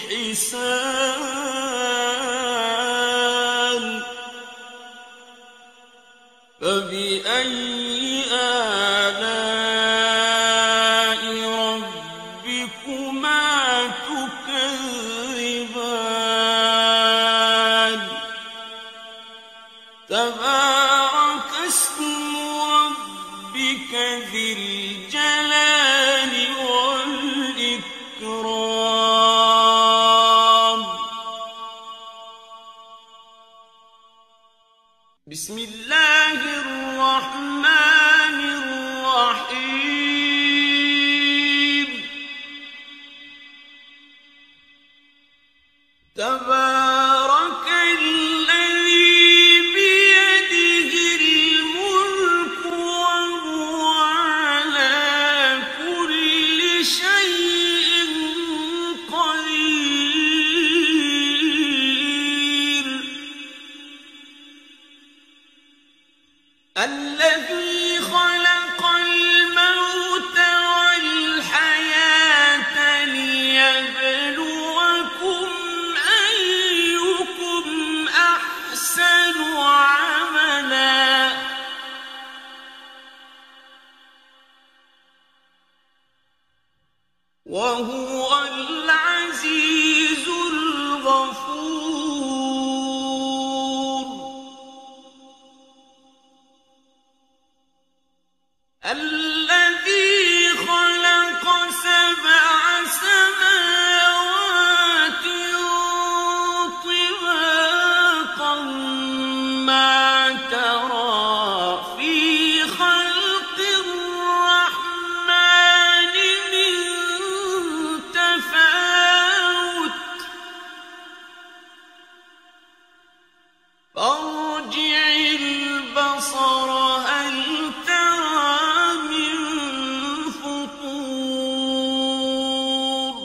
حسان فبأي آلاء ربكما تكذبان تبارك اسم ربك ذي الجلال والإكرام بسم الله الرحمن الرحيم تبارك الذي بيده الملك وهو على كل شيء قدير الذي خلق الموت والحياة ليبلوكم أيكم أحسن عملا وهو العزيز الغفور الذي خلق سبع سماوات طباقا ما ترى في خلق الرحمن من تفاوت فارجع البصر هل ترى من فطور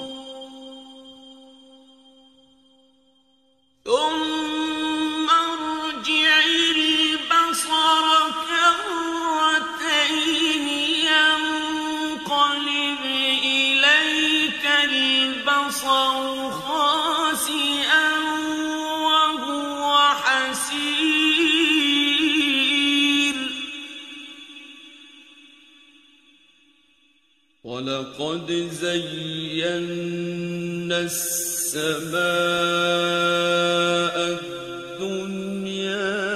ثم ارجع البصر كرتين ينقلب إليك البصر خاسئا وهو حسير ولقد زينا السماء الدنيا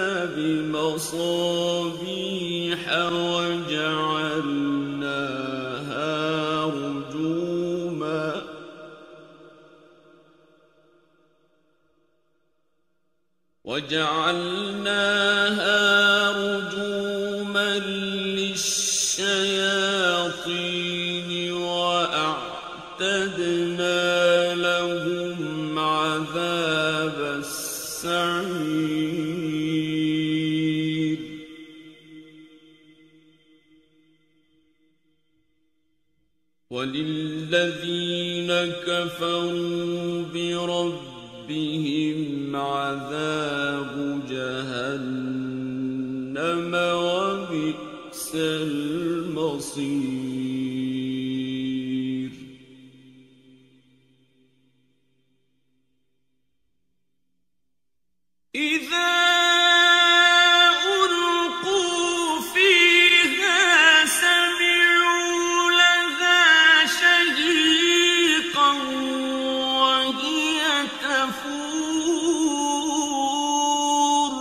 بمصابيح وجعلناها رجوما وجعلناها رجوما للشياطين وأعتدنا لهم عذاب السعير وللذين كفروا بربهم عذاب جهنم وبئس وبئس المصير إذا ألقوا فيها سمعوا لها شهيقا وهي تفور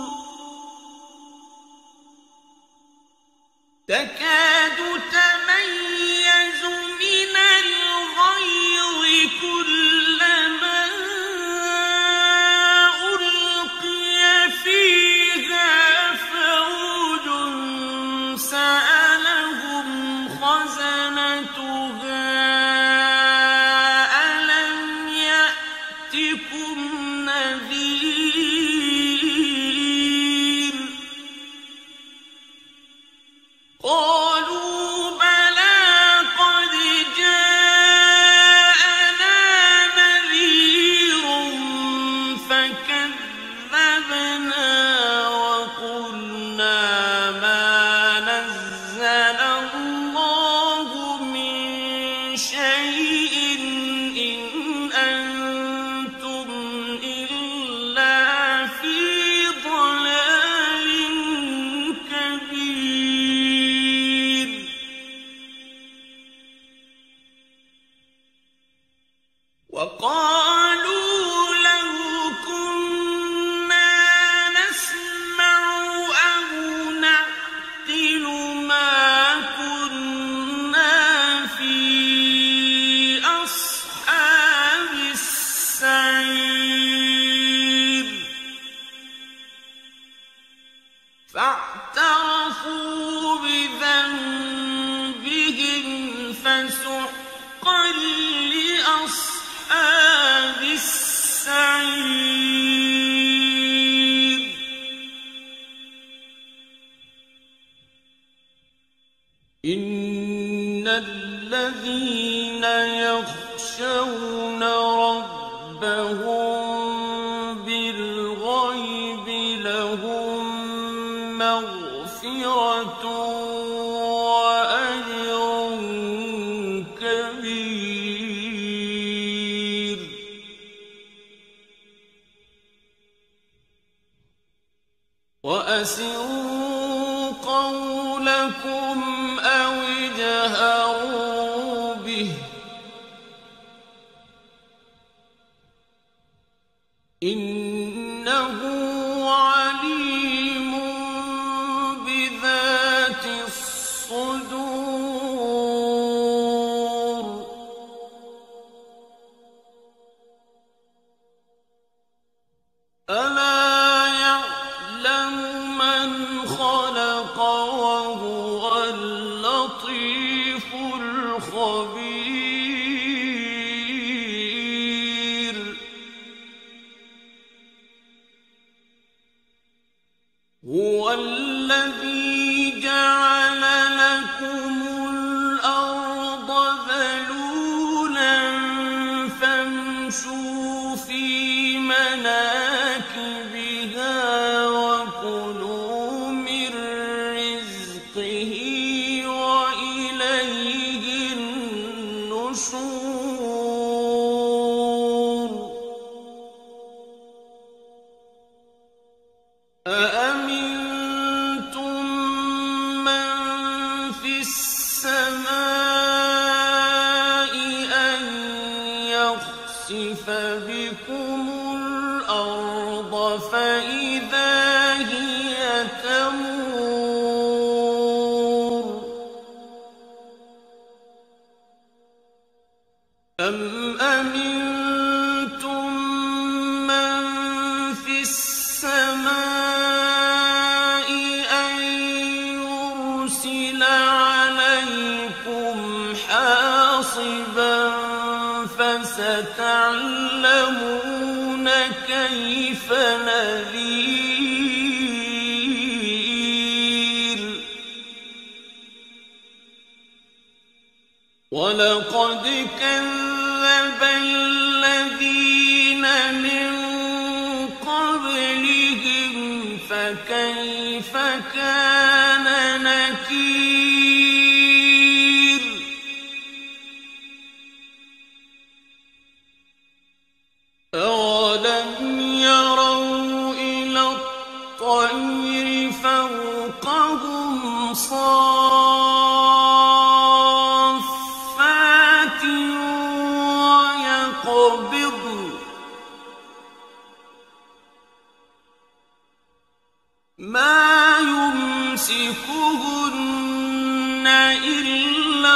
تكاد تميز من الغيظ كلما ألقي فيها فوج سألهم خزنتها ألم يأتكم نذير قالوا بلى قد جاءنا نذير فكذبنا وقلنا ما نزل الله من شيء إن أنتم إلا في ضلال كبير وقالوا لو كنا نسمع أو نعقل ما كنا في أصحاب السعير فاعترفوا بذنبهم فسحقا لأصحاب السعير إن الذين يخشون ربهم بالغيب لهم مغفرة وأجر كبير وأسروا قولكم أو اجهروا به إنه عليم بذات الصدور ألا يعلم من خلق وهو اللطيف الخبير هو الذي جعل لكم الأرض ذلولا فامشوا في مناكبها وكلوا من رزقه وإليه النشور أأمنتم من في السماء أن يخسف بكم الأرض فإذا هي تمور أم أمنتم من في السماء أن يرسل عليكم حاصبا فستعلمون كيف نذير ولقد كذب الذين من قبلهم فكيف كان نكير وَالصَّافَّاتِ وَيَقْبِضْنَ مَا يُمْسِكُهُنَّ إِلَّا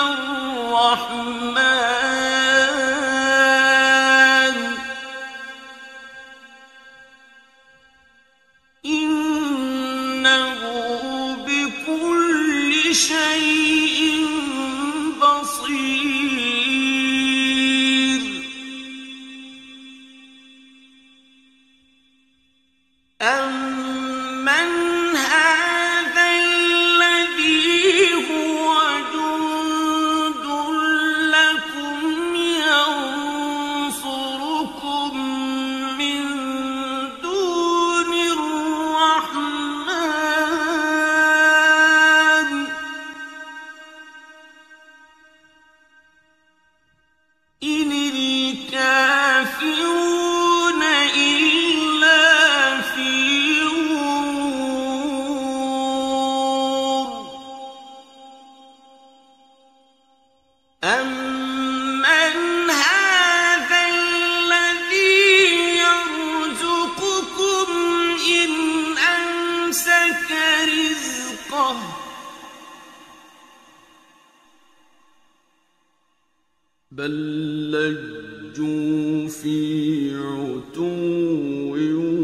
الرَّحْمَنُ إِنَّهُ بِكُلِّ شَيْءٍ بَصِيرٌ أَمَّنْ هَٰذَا الَّذِي هُوَ جُندٌ لَّكُمْ يَنصُرُكُم مِّن دُونِ الرَّحْمَٰنِ إِنِ الْكَافِرُونَ إِلَّا فِي غُرُورٍ أَمَّنْ هَٰذَا الَّذِي يَرْزُقُكُمْ إِنْ أَمْسَكَ رِزْقَهُ بَل لَّجُّوا فِي عُتُوٍّ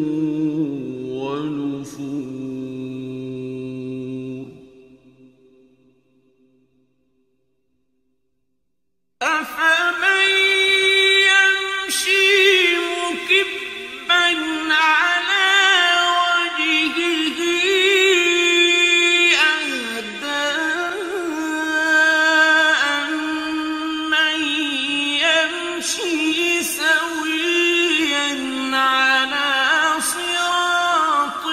وَنُفُورٍ أَفَمَن يَمْشِي مُكِبًّا عَلَىٰ وَجْهِهِ أَهْدَىٰ أَمَّن يَمْشِي سَوِيًّا عَلَىٰ صِرَاطٍ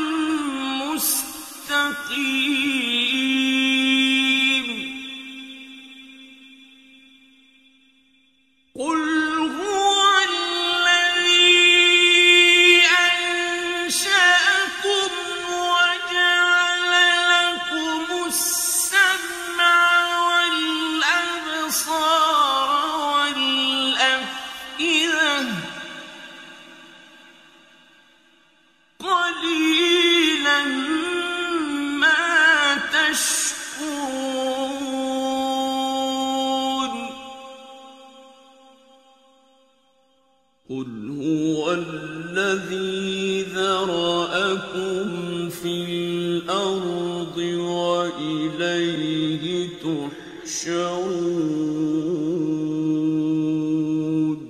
مُّسْتَقِيمٍ قُلْ هُوَ الَّذِي أَنشَأَكُمْ وَجَعَلَ لَكُمُ السَّمْعَ وَالْأَبْصَارَ وَالْأَفْئِدَةَ ۚ قَلِيلًا مَّا تَشْكُرُونَ قُلْ هُوَ الَّذِي ذَرَأَكُمْ فِي الْأَرْضِ وَإِلَيْهِ تُحْشَرُونَ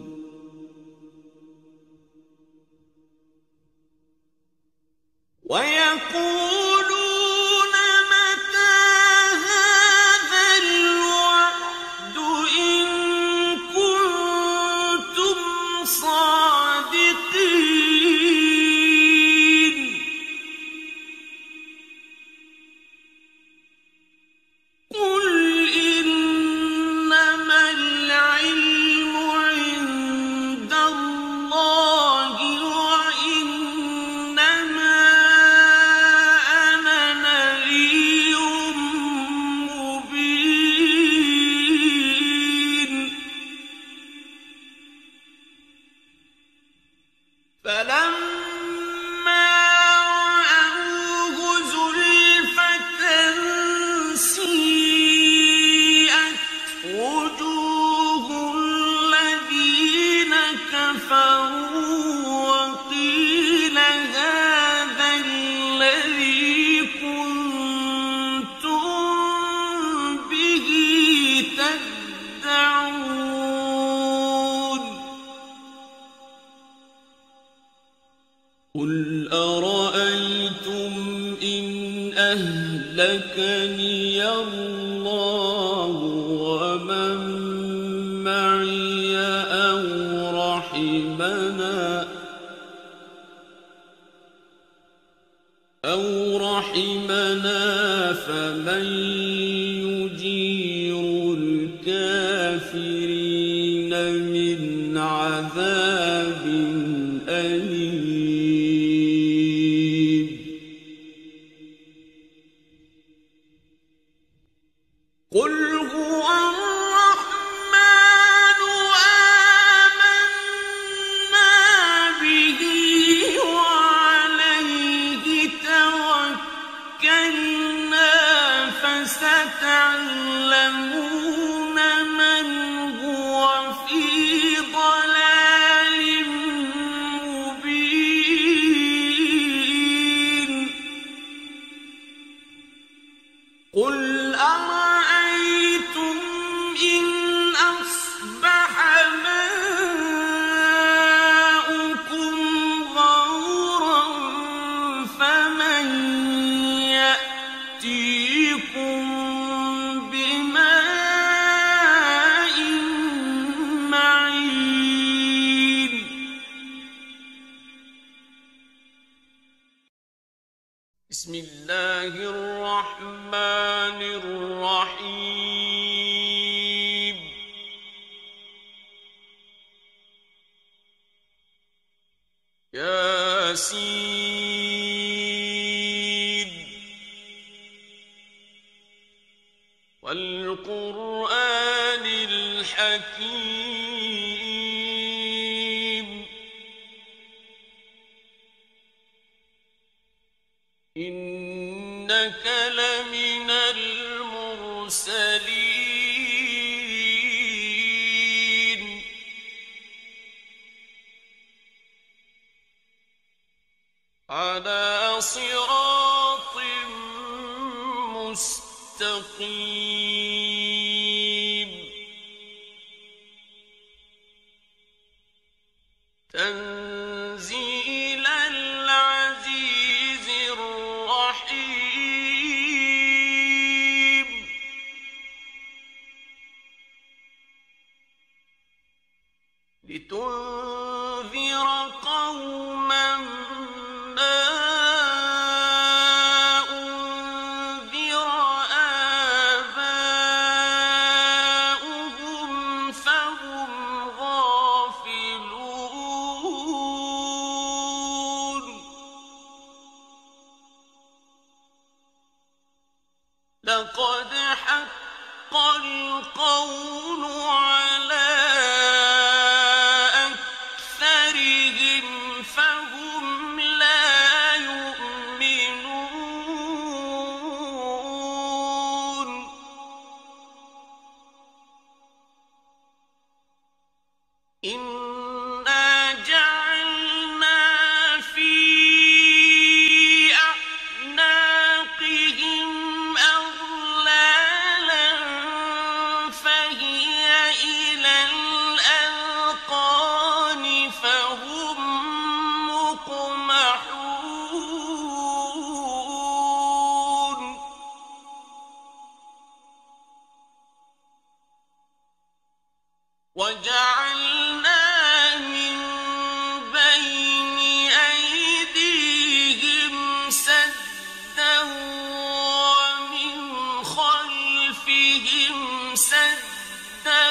وَيَقُولُونَ مَتَىٰ هَٰذَا الْوَعْدُ إِن كُنتُمْ صَادِقِينَ قُلْ إِنَّمَا الْعِلْمُ عِندَ اللَّهِ وَإِنَّمَا أَنَا نَذِيرٌ مُّبِينٌ فَلَمَّا رَأَوْهُ زُلْفَةً سِيئَتْ وُجُوهُ الَّذِينَ كَفَرُوا وَقِيلَ هَٰذَا الَّذِي كُنتُم بِهِ تَدَّعُونَ قُلْ أَرَأَيْتُمْ إِنْ أَهْلَكَنِيَ اللَّهُ وَمَن مَّعِيَ أَوْ رَحِمَنَا أَوْ رَحِمَنَا فَمَن يُجِيرُ الْكَافِرِينَ مِنْ عَذَابٍ أَلِيمٍ قل هو الرحمن آمنا به وعليه توكلنا فستعلمون من هو في ضلال مبين قل أرأيتم إن أصبح ماؤكم غورا فمن يأتيكم بماء معين بسم الله الرحمن الرحيم ياسين والقرآن الحكيم إنك لمن المرسلين على صراط مستقيم تنزيل العزيز الرحيم لتنذر قوما ما أنذر آباؤهم فهم غافلون لقد حق القول على أكثرهم فهم لا يؤمنون إنا جعلنا في أعناقهم أغلالا فهي إلى الأذقان فهم مقمحون وجعلنا من بين أيديهم سدا ومن خلفهم سدا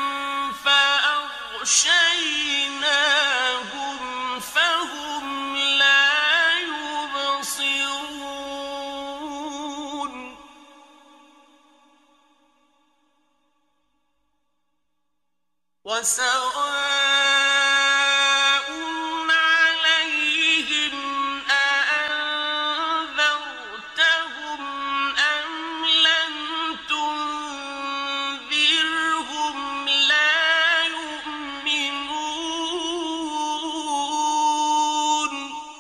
فأغشيناهم فهم لا يبصرون وسواء عليهم أأنذرتهم أم لم تنذرهم لا يؤمنون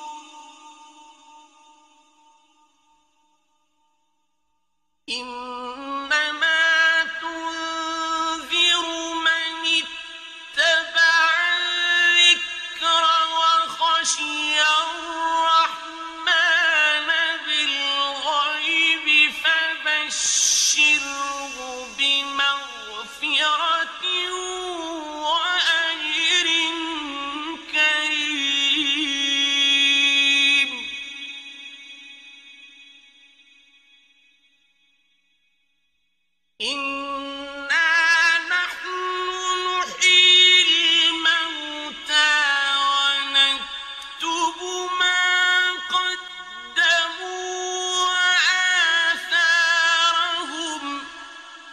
إنما تنذر من اتبع الذكر وخشي الرحمن بالغيب فبشره بمغفرة وأجر كريم إنا نحن نحيي الموتى ونكتب ما قدموا وآثارهم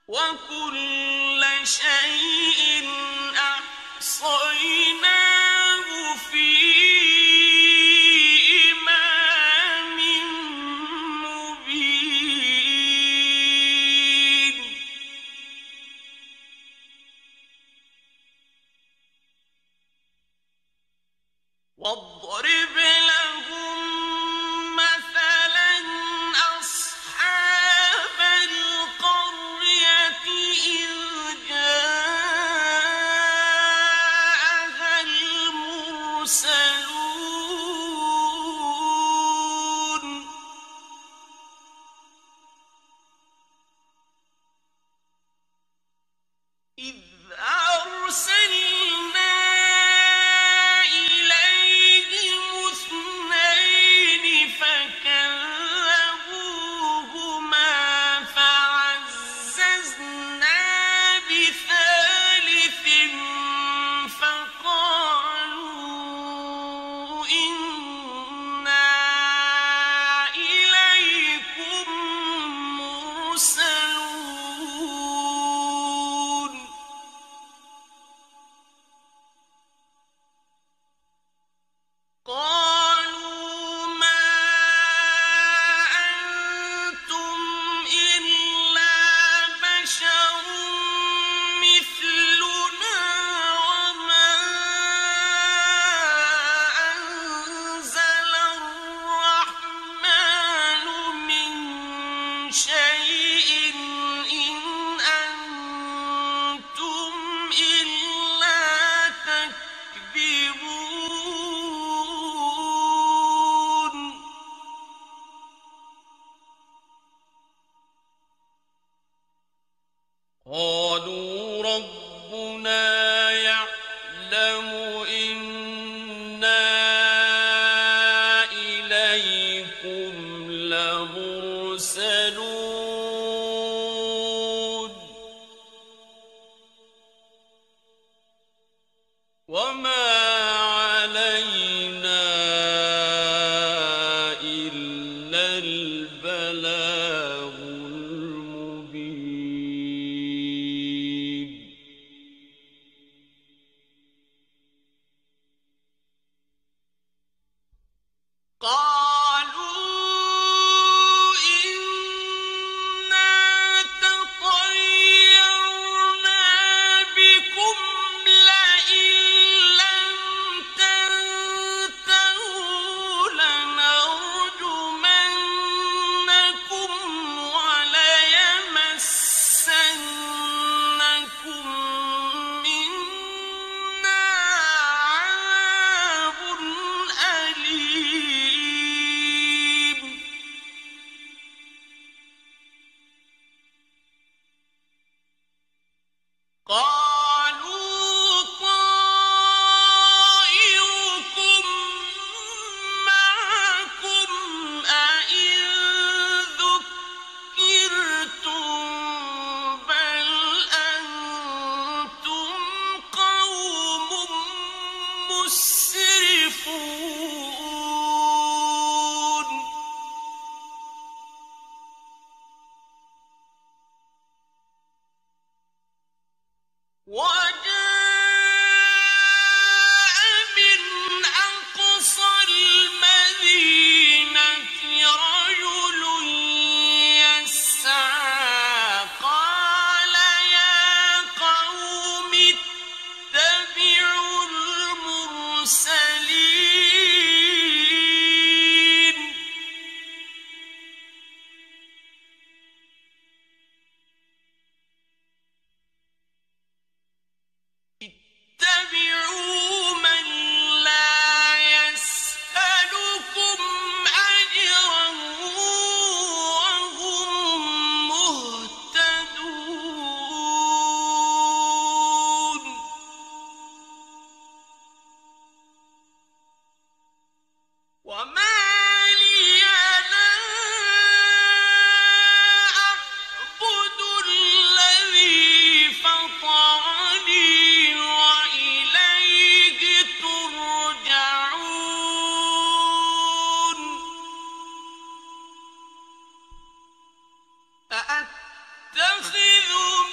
وكل شيء أحصيناه في إمام مبين واضرب لهم مثلا أصحاب القرية إذ جاءها المرسلون إذ أرسلنا إليهم اثنين فكذبوهما فعززنا بثالث فقالوا إنا إليكم مرسلون قالوا ما أنتم إلا بشر مثلنا وما أنزل الرحمن من شيء إن أنتم إلا تكذبون قالوا ربنا يعلم إنا إليكم لمرسلون وما علينا إلا البلاغ المبين قالوا إنا تطيرنا بكم لئن لم تنتهوا لنرجمنكم وليمسنكم منا عذاب أليم قالوا طائركم معكم أئن ذكرتم بل أنتم قوم مسرفون وجاء من أقصى المدينة رجل يسعى قال يا قوم اتبعوا المرسلين اتبعوا من لا يسألكم أجرا وهم مهتدون وما لي لا أعبد الذي فطرني وإليه ترجعون أأتخذ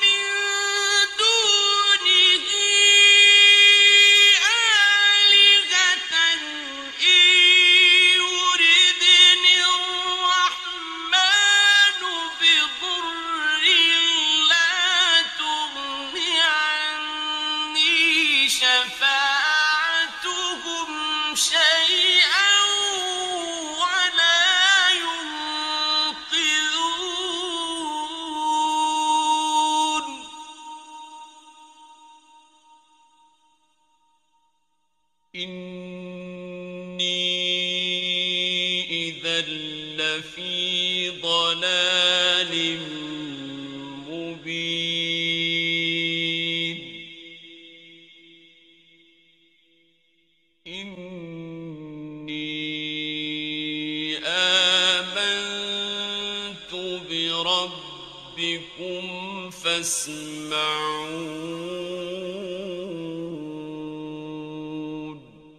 لفي ضلال مبين إني آمنت بربكم فاسمعون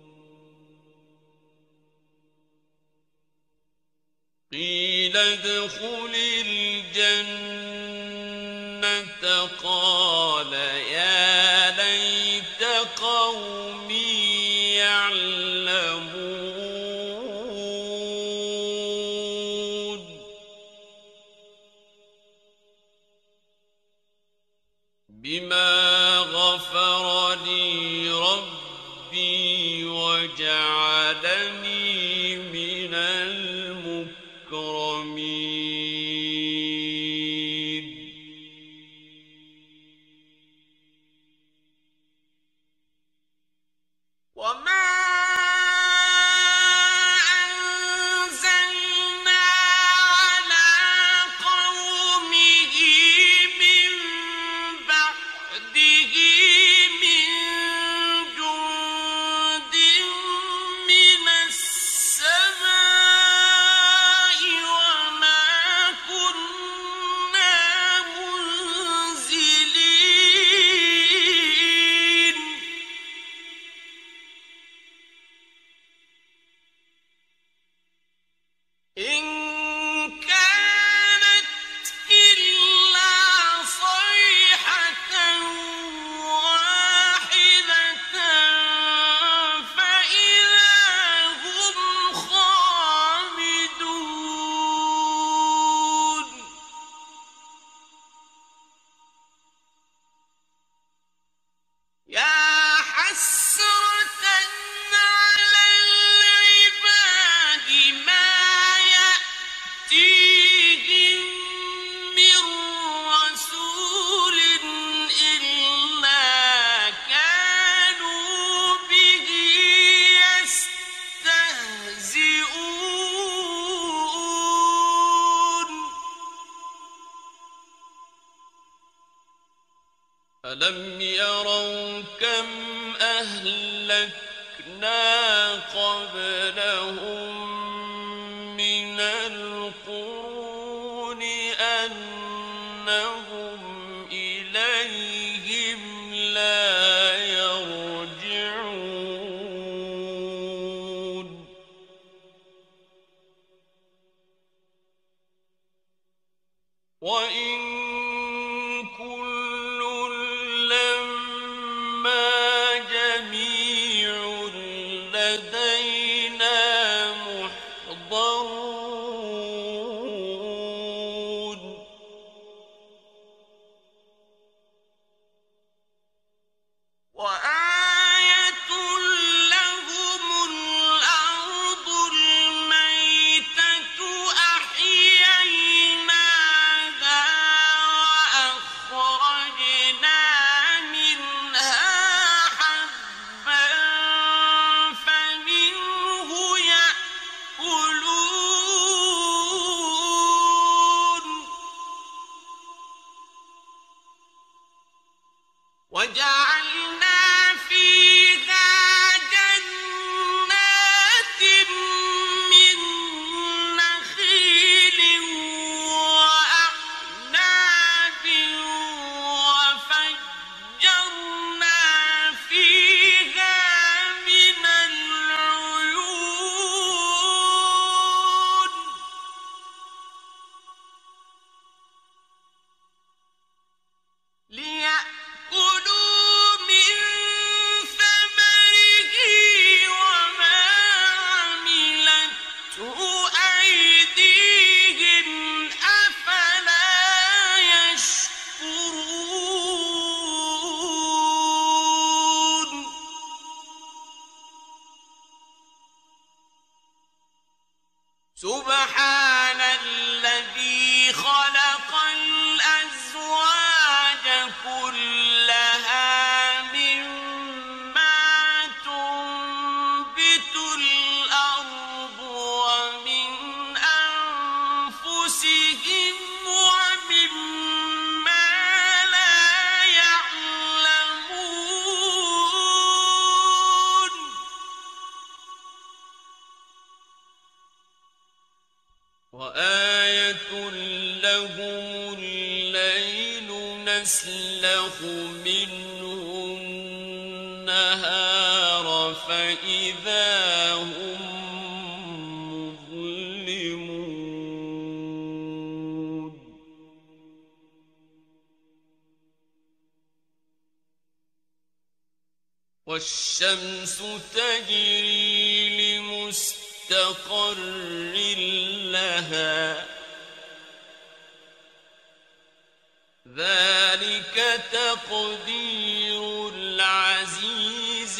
قيل ادخل الجنة قال يا ليت قومي يعلمون بما غفر لي ربي وجعلني من المكرمين وما أنزلنا على قومه من بعده من جند من السماء وما كنا منزلين إن كانت إلا صيحة واحدة فإذا هم خامدون يا حسرة على العباد ما يأتيهم من رسول إلا كانوا به يستهزئون ألم يروا كم أهلكنا قبلهم من القرون أنهم إليهم لا يرجعون وإن كل لما جميع لدينا محضرون وآية لهم الأرض الميتة أحييناها أنفسهم ومما لا يعلمون وآية لهم الليل نسلخ منه النهار فإذا هم مظلمون والشمس تجري لمستقر لها ذلك تقدير العزيز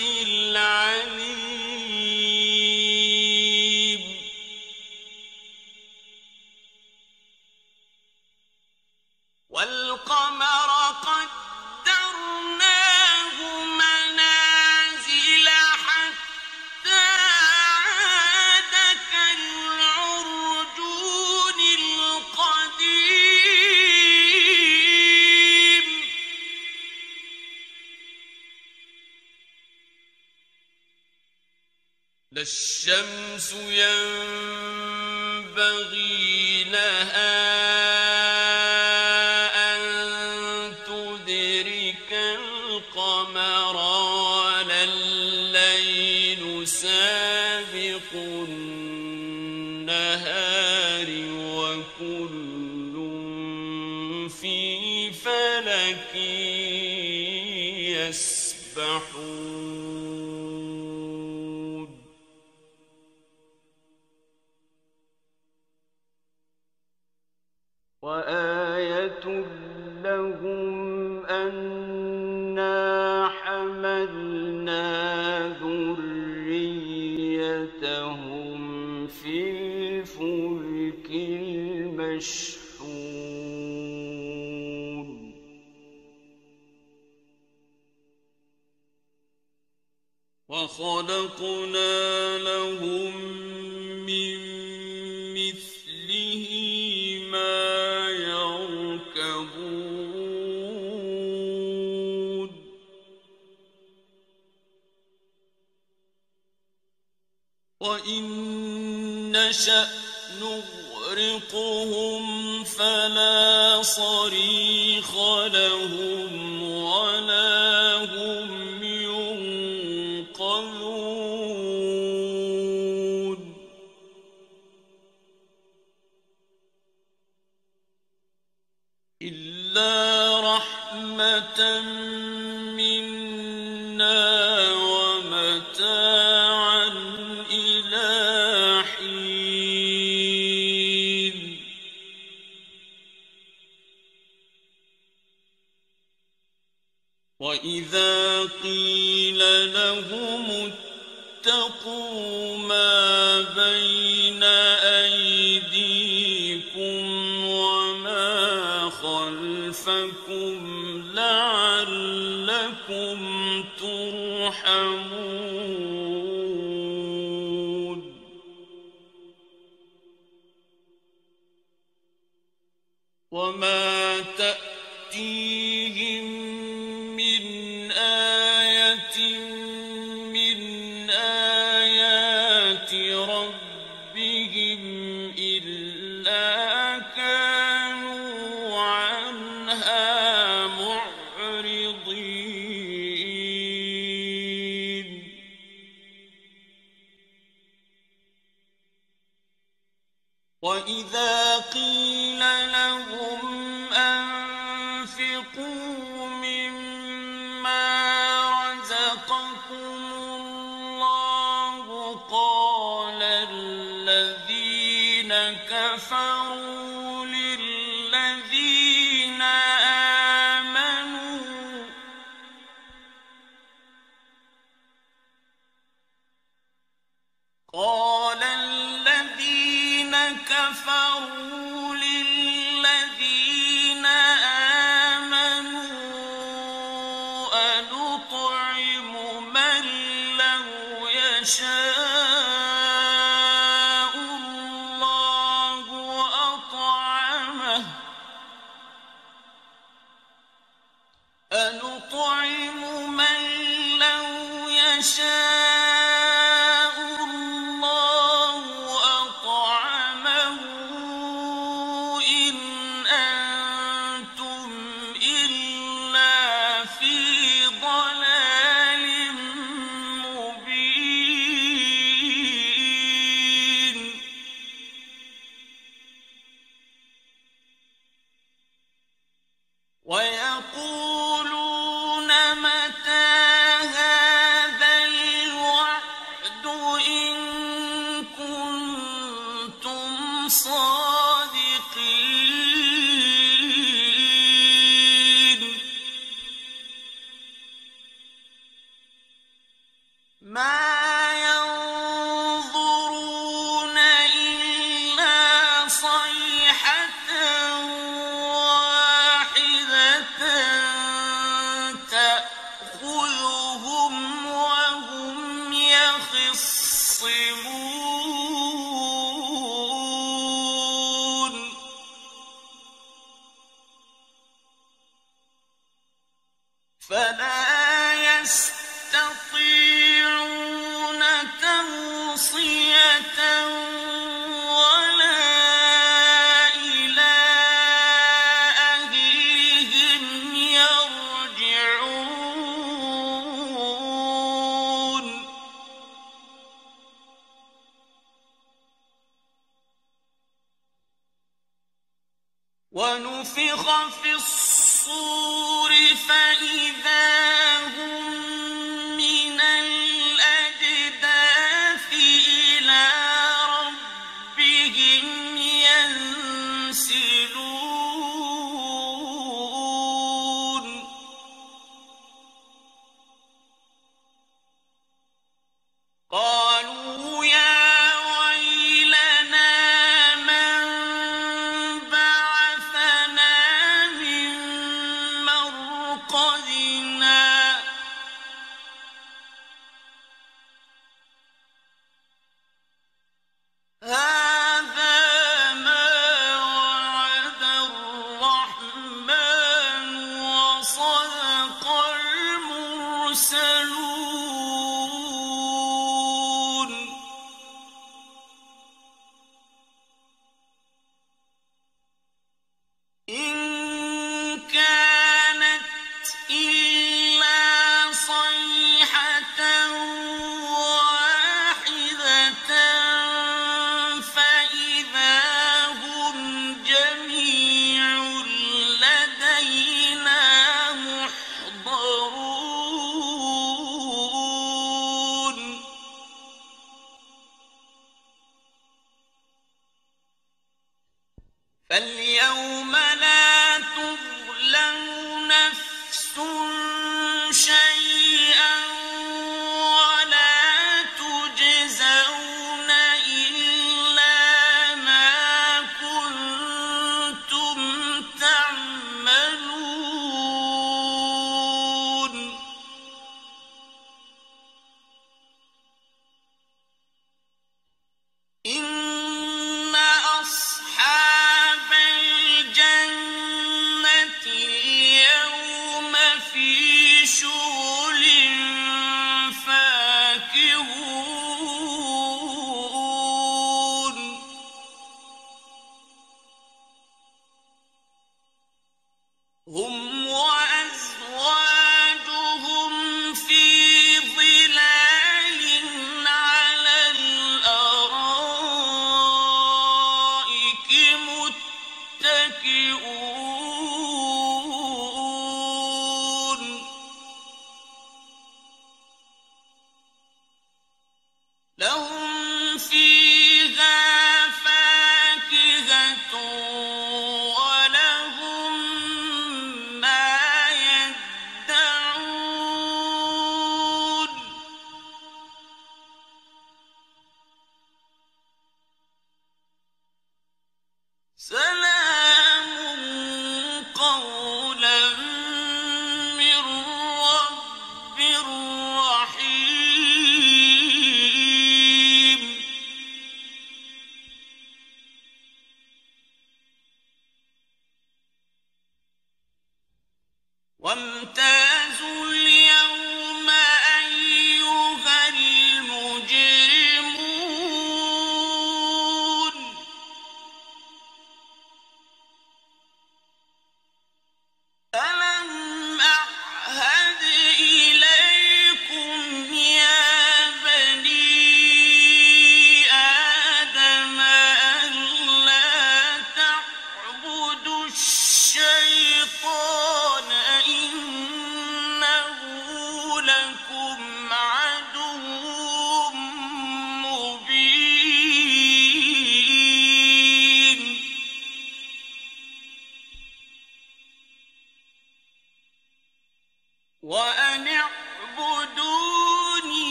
العليم والقمر قدرناه منازل حتى عاد كالعرجون القديم لا الشمس ينبغي لها أن تدرك القمر ولا الليل سابق النهار وكل في فلك يسبحون وآية لهم أنا حملنا ذريتهم في الفلك المشحون وخلقنا لهم من مثله ما يركبون وإن نشأ نغرقهم فلا صريخ لهم ولا هم ينقذون إلا رحمة منا ومتاعا إلى حين وإذا قيل لهم اتقوا ما بين أيديكم وما خلفكم لعلكم ترحمون وما تأتيهم من آية من آيات ربهم إلا كانوا عنها معرضين وإذا قيل لهم أنفقوا مما رزقكم الله قال الذين كفروا للذين آمنوا قال الذين كفروا للذين آمنوا أنطعم من لو يشاء الله أطعمه فلا يستطيعون توصية ولا إلى أهلهم يرجعون ونفخ في الصور فإذا هم من الأجداث إلى ربهم ينسلون قالوا يا ويلنا من بعثنا من مرقدنا هذا ما وعد الرحمن وصدق المرسلون إن كانت إلا صيحة واحدة فإذا هم جميع لدينا محضرون فاليوم لا تظلم نفس شيئا ولا تجزون إلا ما كنتم تعملون إن أصحاب الجنة اليوم في شغل فاكهون هم وأزواجهم في ظلال على الأرائك متكئون لهم فيها فاكهة ولهم ما يدعون سلام قولا من رب رحيم وامتازوا اليوم أيها المجرمون ألم أعهد إليكم يا بني آدم ألا تعبدوا الشيطان إنه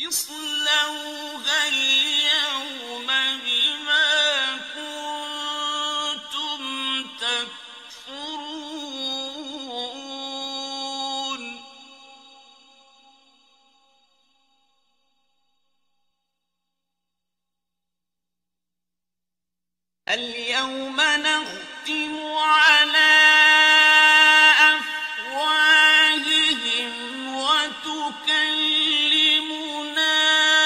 اصْلَوْهَا الْيَوْمَ بِمَا كُنتُمْ تَكْفُرُونَ الْيَوْمَ نَخْتِمُ عَلَى أَفْوَاهِهِمْ وَتُكَلِّمُنَا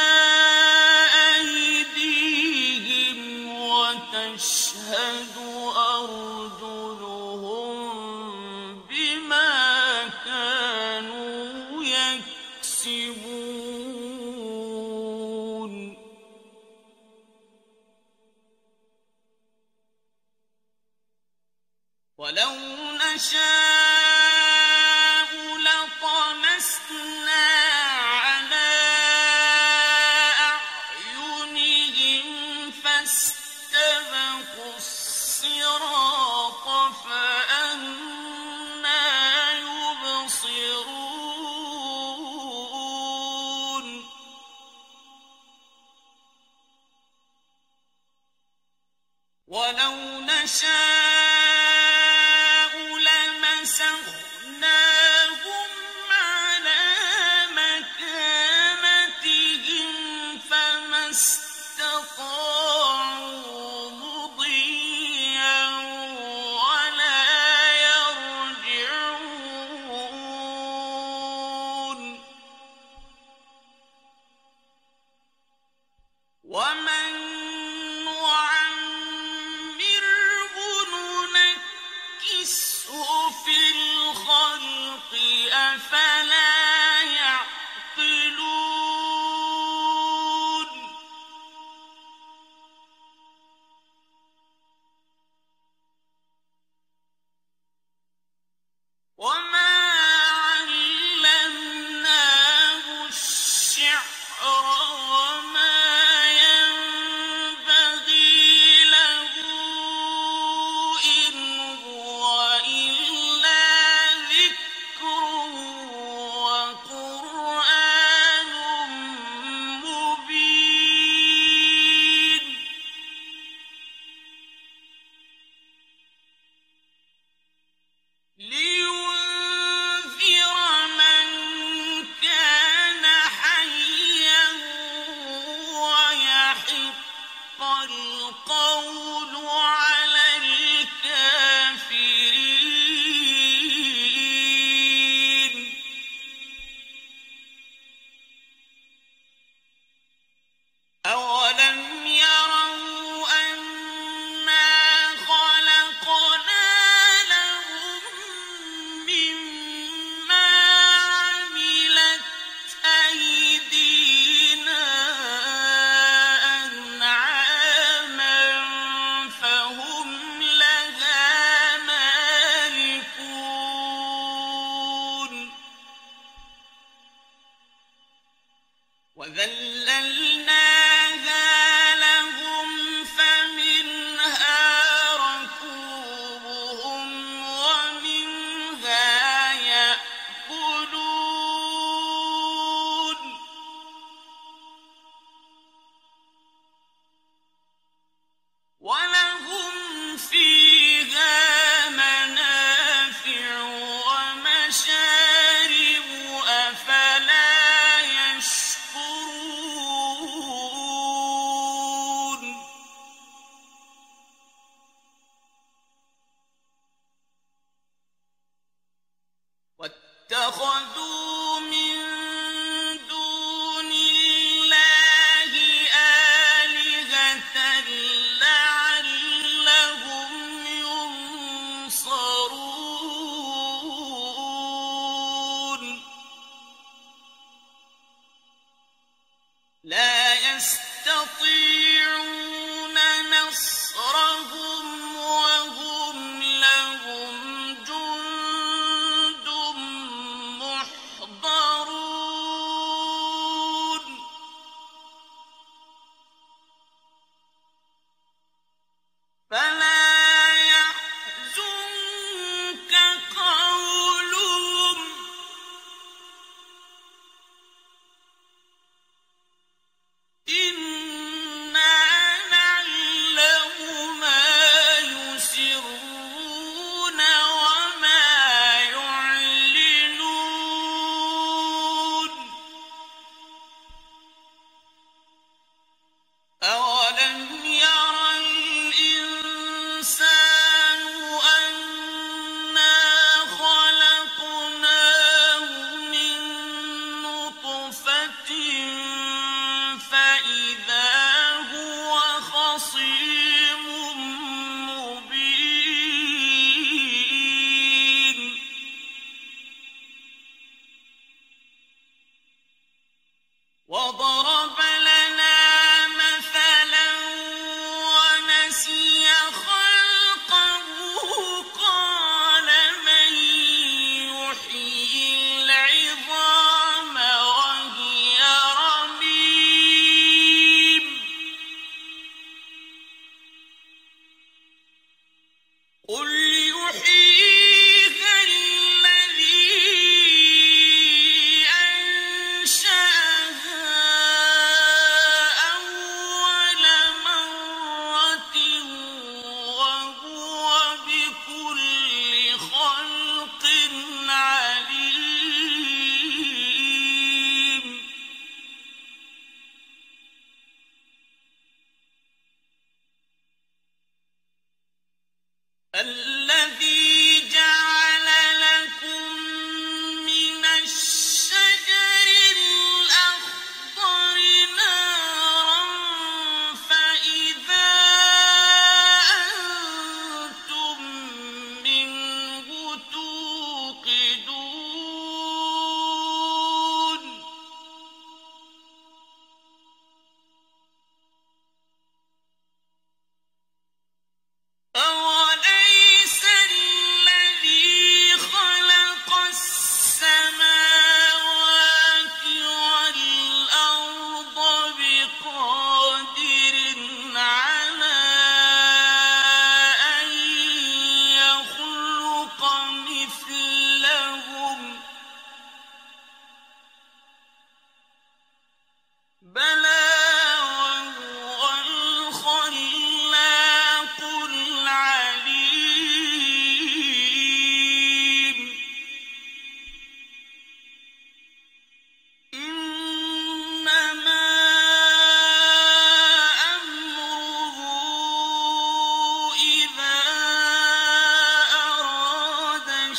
أَيْدِيهِمْ وَتَشْهَدُ أَرْجُلُهُم بِمَا كَانُوا يَكْسِبُونَ وَلَوْ نَشَاءُ لَطَمَسْنَا عَلَىٰ أَعْيُنِهِمْ فَاسْتَبَقُوا الصِّرَاطَ فَأَنَّىٰ يُبْصِرُونَ وَلَوْ نَشَاءُ لَمَسَخْنَاهُمْ عَلَىٰ مَكَانَتِهِمْ فَمَا اسْتَطَاعُوا مُضِيًّا وَلَا يَرْجِعُونَ وَمَن نُّعَمِّرْهُ نُنَكِّسْهُ فِي الْخَلْقِ أَفَلَا يَعْقِلُونَ وَمَا عَلَّمْنَاهُ الشِّعْرَ وَمَا يَنبَغِي لَهُ إِنْ هُوَ إِلَّا ذِكْرٌ وَقُرْآنٌ مُّبِينٌ لِيُنذِرَ مَن كَانَ حَيًّا وَيَحِقَّ الْقَوْلُ عَلَى الْكَافِرِينَ أَوَلَمْ يَرَوْا أَنَّا خَلَقْنَا لَهُم مِّمَّا عَمِلَتْ أَيْدِينَا أَنْعَامًا فَهُمْ لَهَا مَالِكُونَ وَذَلَّلْنَاهَا لَهُمْ فَمِنْهَا رَكُوبُهُمْ وَمِنْهَا يَأْكُلُونَ وَلَهُمْ فِيهَا مَنَافِعُ وَمَشَارِبُ أَفَلَا يَشْكُرُونَ وَاتَّخَذُوا مِن دُونِ اللَّهِ آلِهَةً لَّعَلَّهُمْ يُنصَرُونَ لَا يَسْتَطِيعُونَ نَصْرَهُمْ وَهُمْ لَهُمْ جُندٌ مُّحْضَرُونَ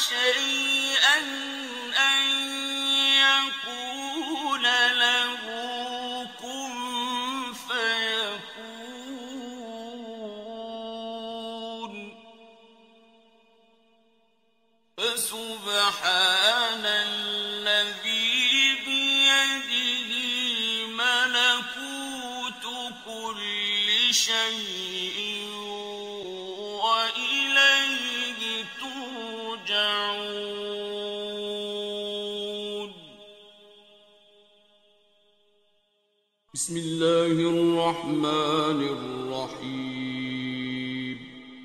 شيئا أن يقول له كن فيكون. فسبحان الذي بيده ملكوت كل شيء وإليه ترجعون. بسم الله الرحمن الرحيم.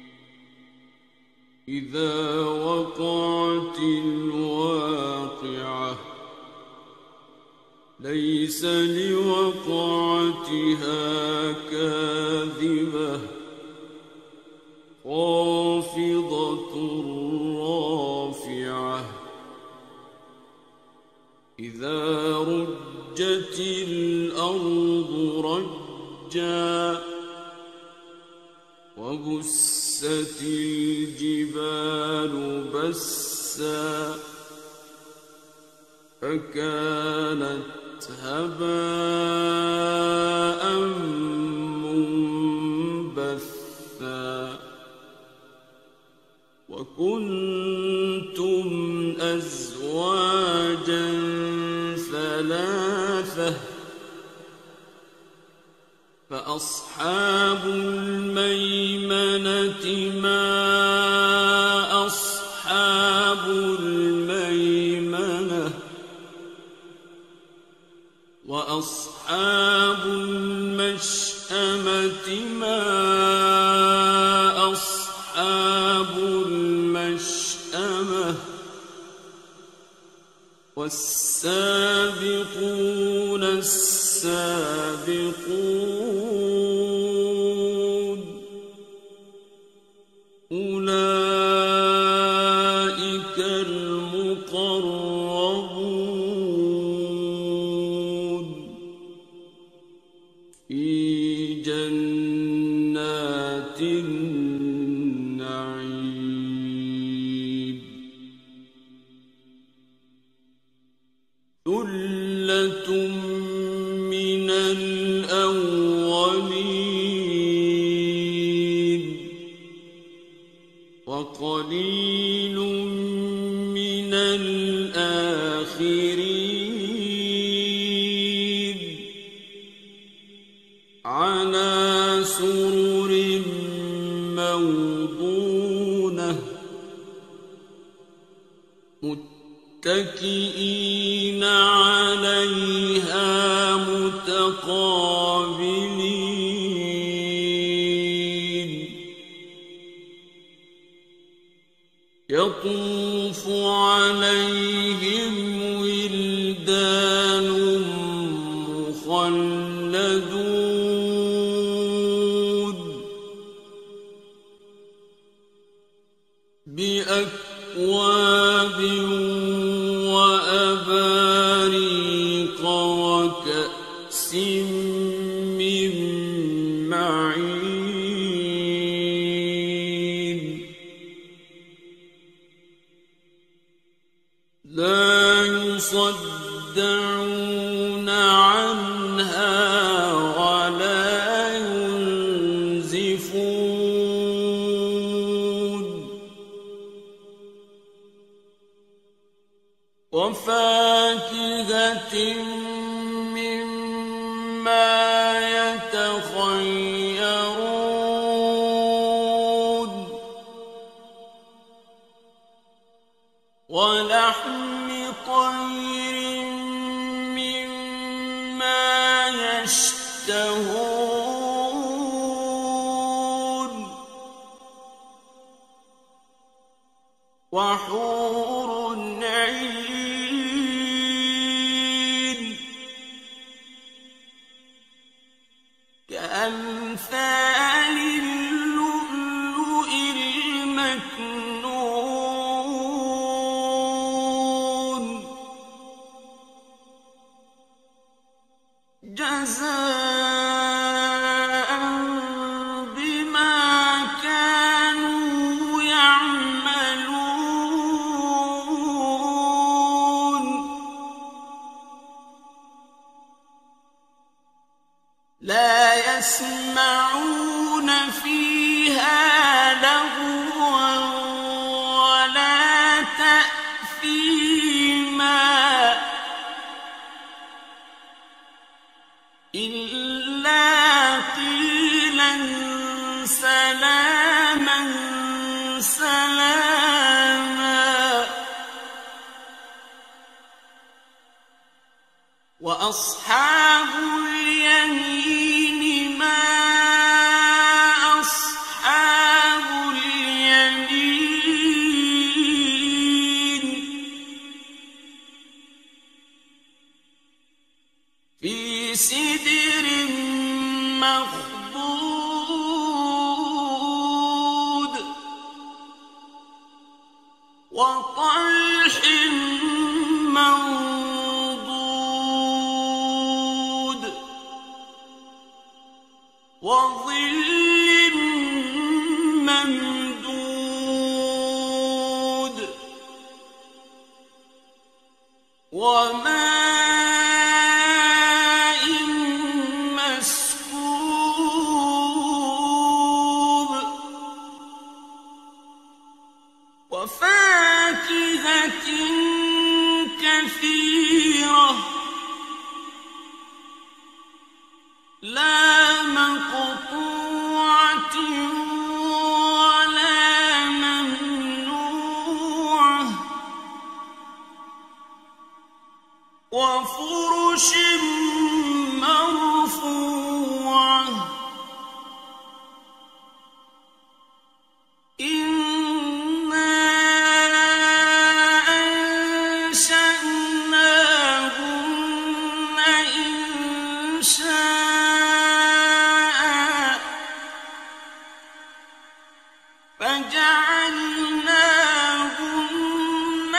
إذا وقعت الواقعة ليس لوقعتها كاذبة خافضة رافعة إذا رجت الأرض رجا وبست الجبال بسا فكانت هباء منبثا وكنتم أزواجا ثلاثة فأصحاب الميمنة ما أصحاب الميمنة وأصحاب المشأمة ما أصحاب المشأمة والسابقون السابقون أولئك المقربون في جنات النعيم. ثلة من الأولين وقليل من الآخرين على سرر موضونة متكئين عليها متقابلين يطوف عليهم ولدان مخلدون بأكواب وأباريق وكأس من معين لا يصدعون عنها ولا ينزفون وفاكهة مما يتخيرون ولحم طير مما يشتهون وحور عين كأمثال اللؤلؤ المكنون جزاء بما كانوا يعملون لا يسمعون فيها لغوا ولا تأثيما إلا قيلا سلاما سلاما وأصحاب اليمين ما أصحاب اليمين في سدر مخضود وطلح منضود وظل ممدود وماء مسكوب وفاكهة كثيرة لا مقطوعة ولا ممنوعة وفرش مرفوعة إنا أنشأناهن إنشاء فجعلناهن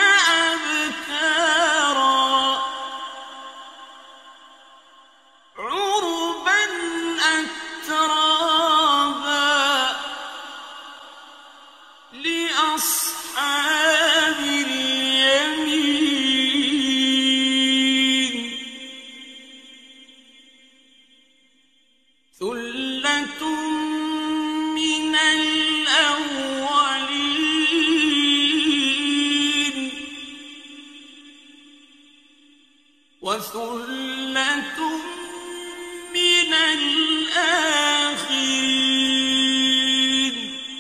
أبكارا عربا أترابا لأصحاب اليمين ثلة من الأولين وثلة من الآخرين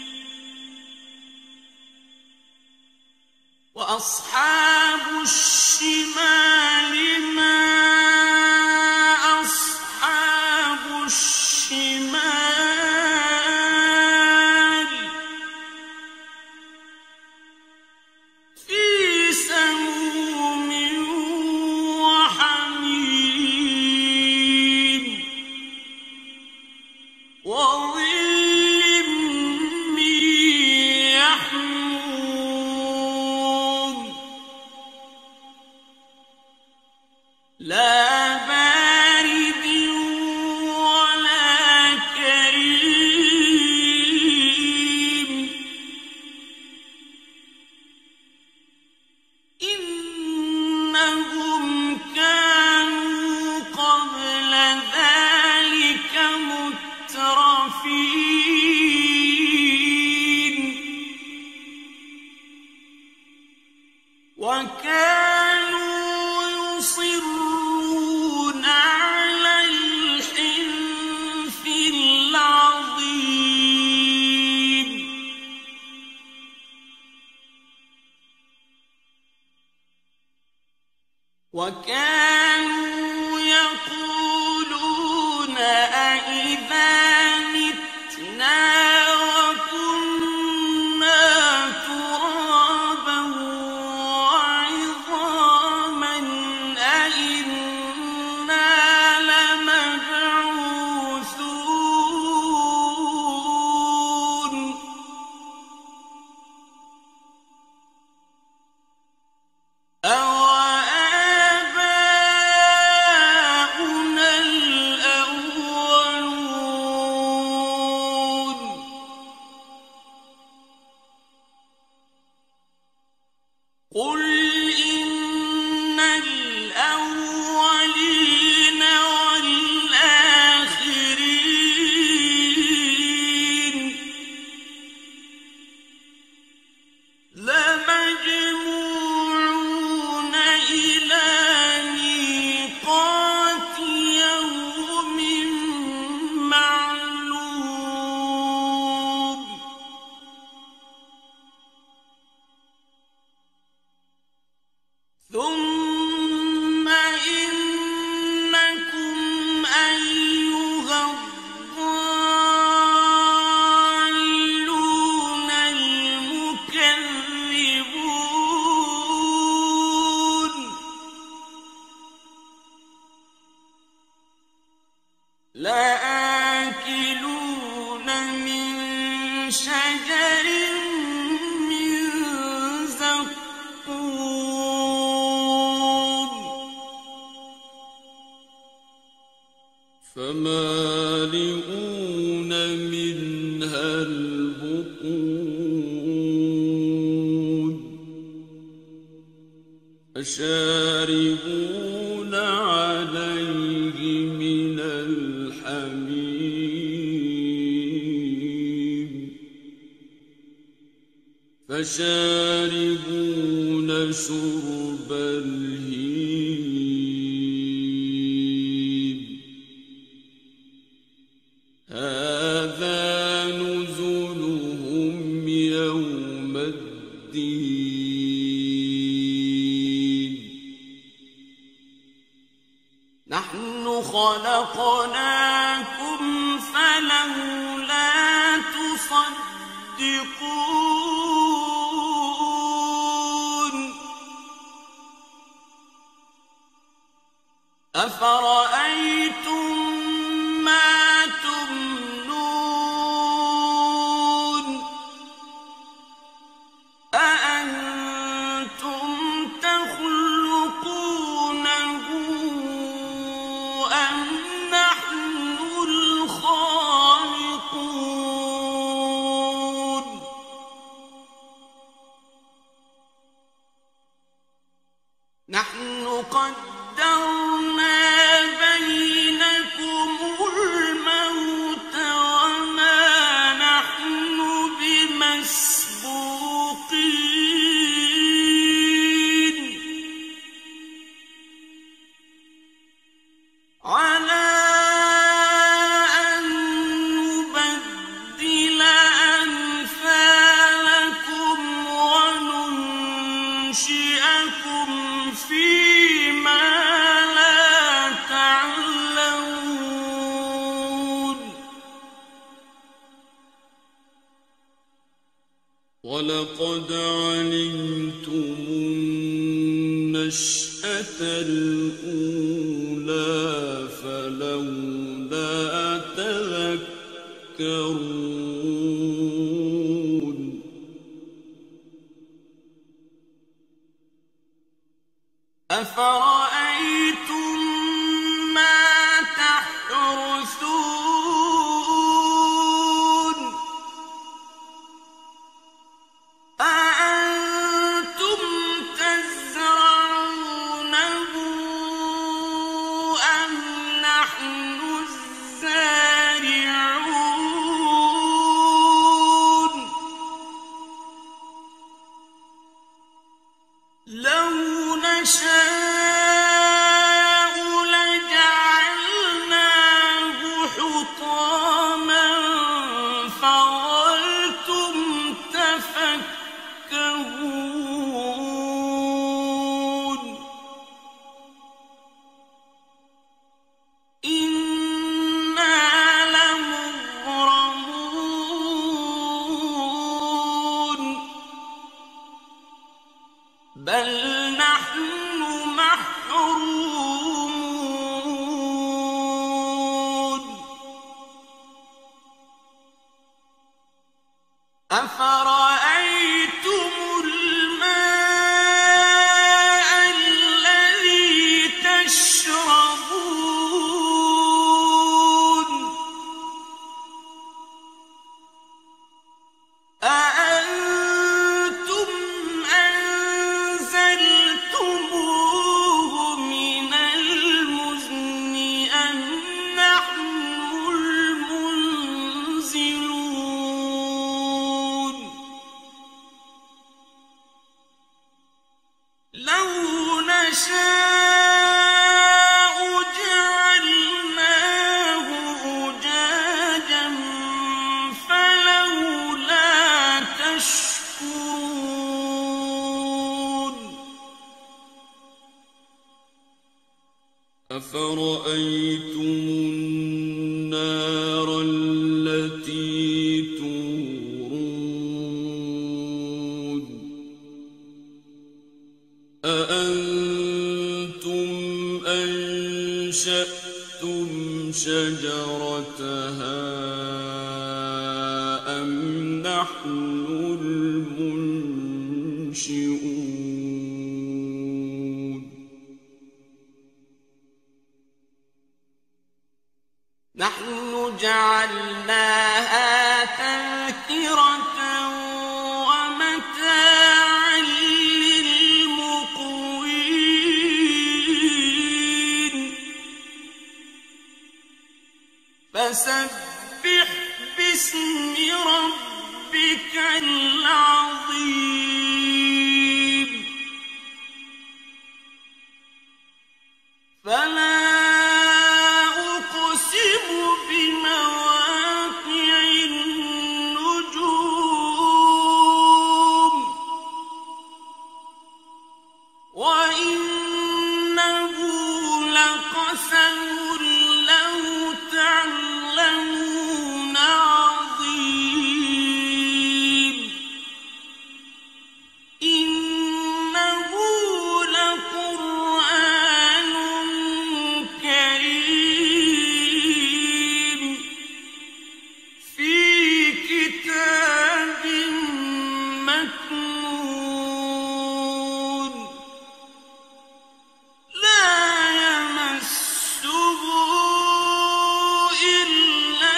وأصحاب الشمال ما أصحاب الشمال في سموم وحميم وظل من يحموم لا بارد ولا كريم إنهم كانوا قبل ذلك مترفين وكانوا يصرون على الحنث العظيم وكانوا يقولون أئذا متنا وكنا ترابا وعظاما أئنا لمبعوثون أوآباؤنا الأولون قل إن الأولين والآخرين فمالئون منها البطون فشاربون عليه من الحميم فشاربون شرب الهيم هذا نزلهم يوم الدين نحن خلقناكم فلولا تصدقون أفرأيتم ما تمنون أأنتم تخلقونه أم نحن الخالقون نحن قدرنا بينكم الموت وما نحن بمسبوقين على أن نبدل أمثالكم وننشئكم فيما لا تعلمون ولقد علمتم النشأة الأولى فلولا تذكرون أفرأيتم ما تحرثون أأنتم تزرعونه أم نحن الزارعون لو نشاء لجعلناه حطاما فظلتم تفكهون إنا لمغرمون بل نحن محرومون أفرأيتم الماء الذي تشربون أأنتم أنزلتموه من المزن أم نحن المنزلون لو نشاء جعلناه أجاجا فلولا تشكرون أفرأيتم النار التي تورون أأنتم أنشأتم شجرتها أم نحن المنشئون جعلناها تذكرة ومتاعا للمقوين فسبح باسم ربك العظيم فلا أقسم بمواقع النجوم وإنه لقسم لو تعلمون عظيم إنه لقرآن كريم في كتاب مكنون لا يمسه إلا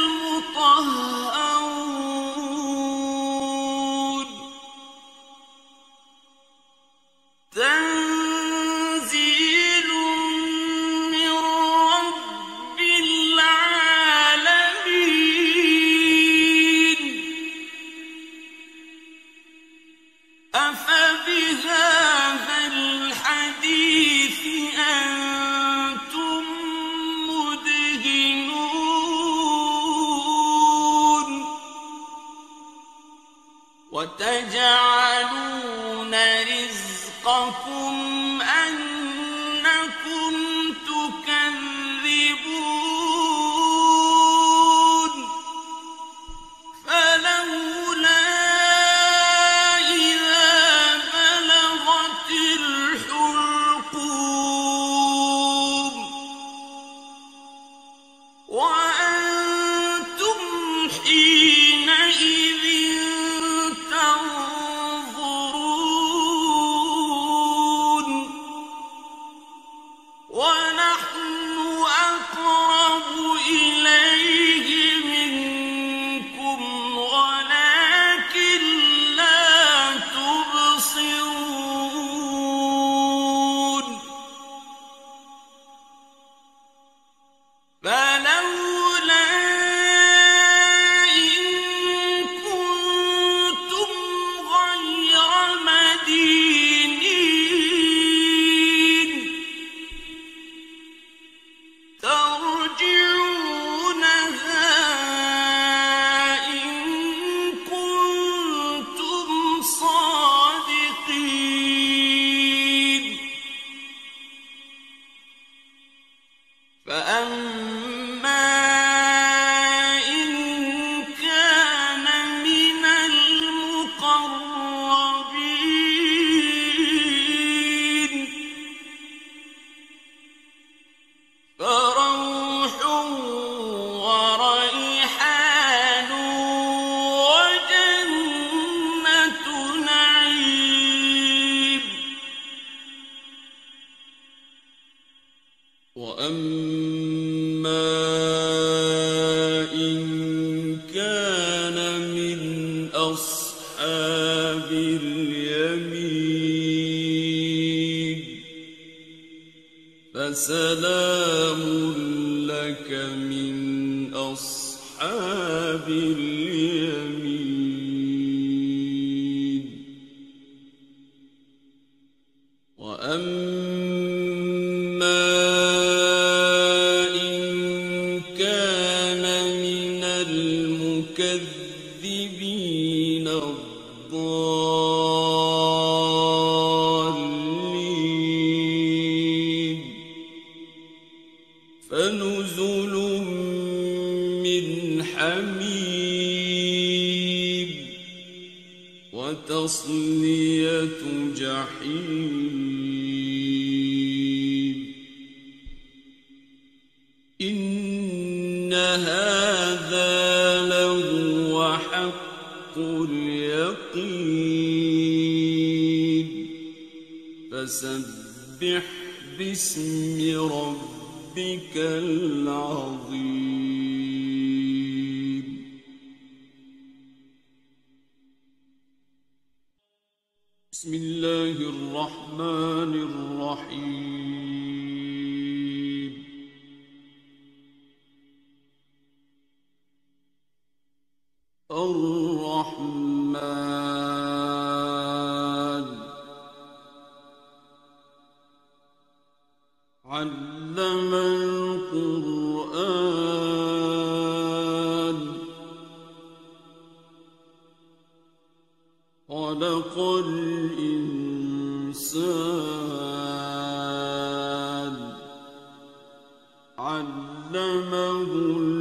المطهرون تنزيل من رب العالمين أفبهذا الحديث أنتم مدهنون وتجعلون رزقكم أنكم تكذبون فلولا إذا بلغت الحلقوم وأنتم حينئذ تنظرون ونحن أقرب إليه منكم ولكن لا تبصرون فلولا إن كنتم غير مدينين ترجعونها إن كنتم صادقين فأما إن كان من المقربين فروح وريحان وجنة نعيم وأما إن كان من أصحاب اليمين فسلام لك من أصحاب اليمين وأما إن كان من المكذبين الضالين فنزل من حميم وتصلية جحيم إن هذا لهو حق اليقين فسبح باسم ربك العظيم الرحمن الرحيم الرحمن علم القرآن خلق الإنسان علمه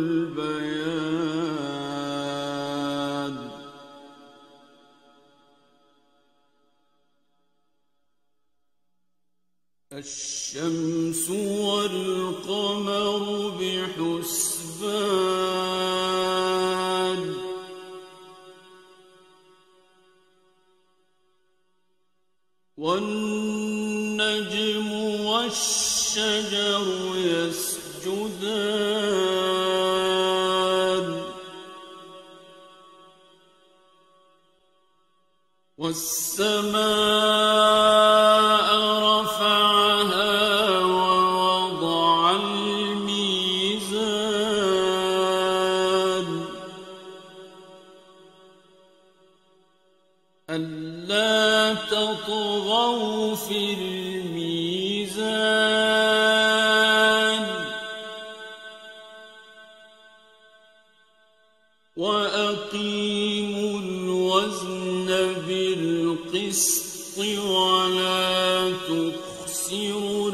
البيان الشمس والقمر بحسبان والنجم والشجر يسجدان والسماء رفعها ووضع الميزان ألا تطغوا في الميزان وأقيموا الوزن بالقسط ولا تخسروا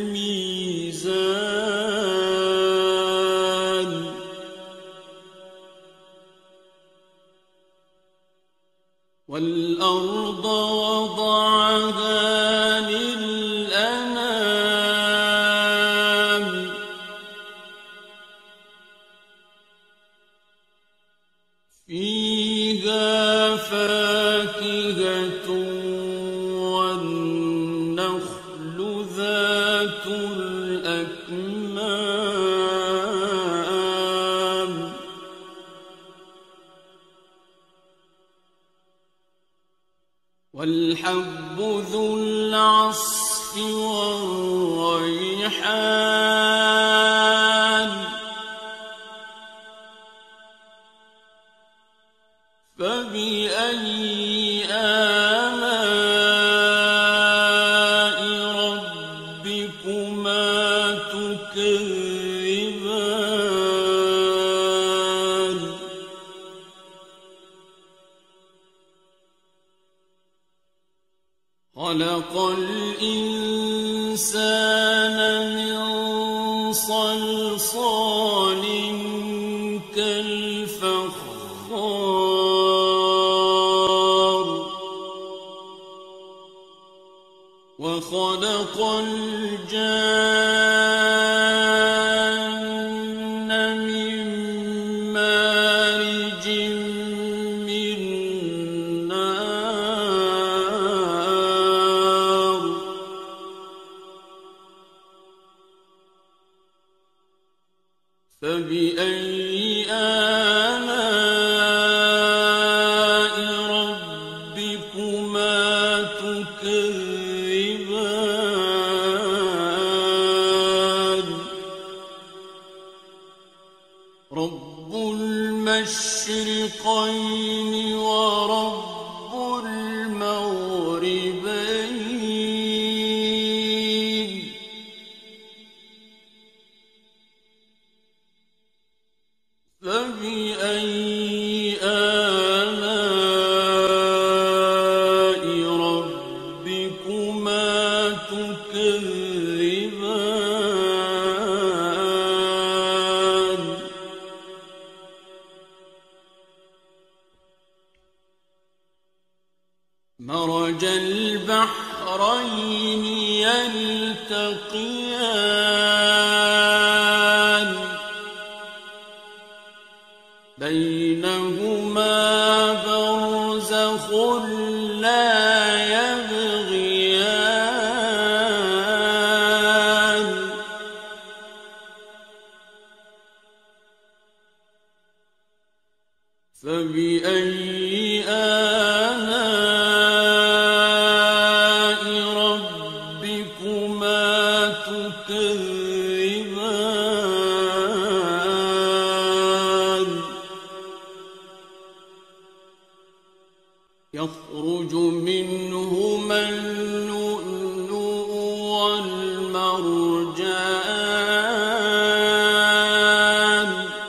الميزان والأرض وضعها للأنام فيها فاكهة والنخل ذات الأكمام والحب ذو العصف والريحان فبأي آلاء ربكما تكذبان خلق الإنسان من صلصال كالفخار وخلق الجان من مارج من نار فبأي آلاء ربكما تكذبان رب المشرقين ورب المغربين فبأي آلاء ربكما تكذبان مرج البحرين يلتقيان بينهما برزخ لا يبغيان فبأي آلاء ربكما ربكما تكذبان يخرج منهما اللؤلؤ والمرجان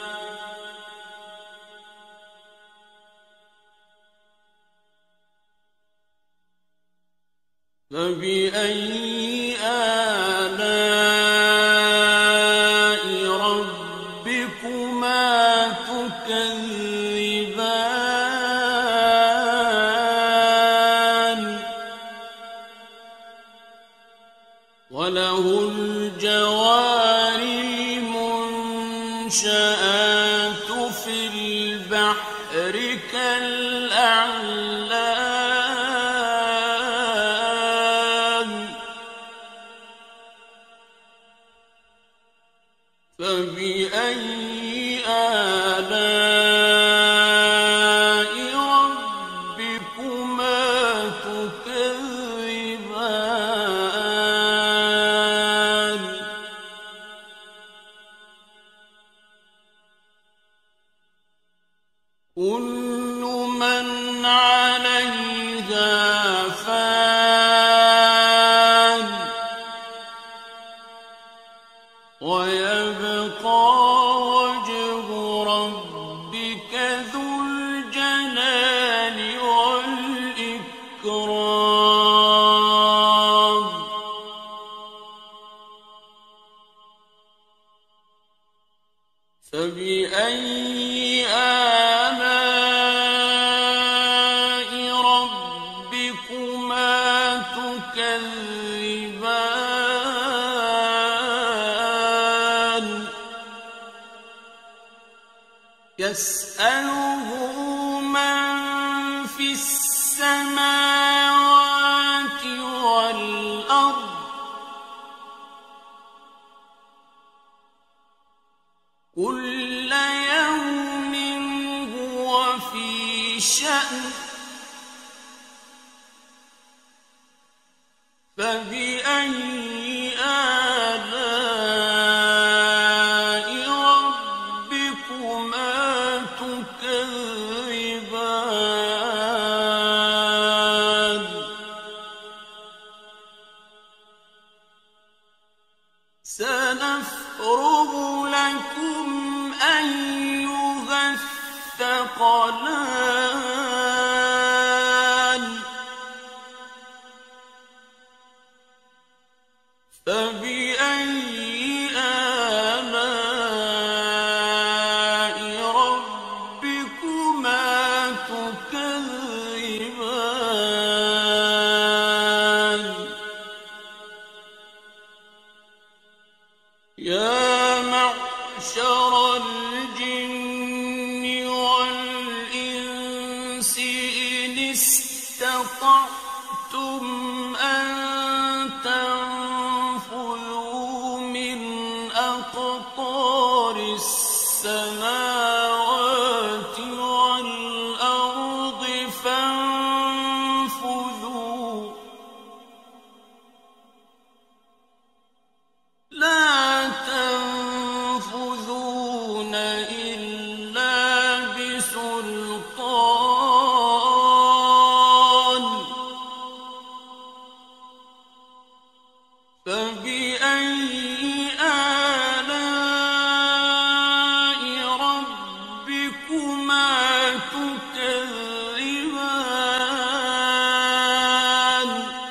فبأي آلاء ربكما تكذبان وله الجوار المنشآت في البحر كالأعلام فبأي آلاء ربكما تكذبان كل من عليها فان ويبقى وجه ربك ذو الجلال والإكرام فبأي آلاء ربكما تكذبان يسأله من في السماوات والأرض كل يوم هو في شأن فبأي آلاء ربكما تكذبان سنفرغ لكم أيها الثقلان فبأي آلاء ربكما تكذبان يا معشر الجن والإنس إن استطعتم أن تنفذوا من أقطار السماوات والأرض فانفذوا لا تنفذون إلا بسلطان فبأي آلاء ربكما تكذبان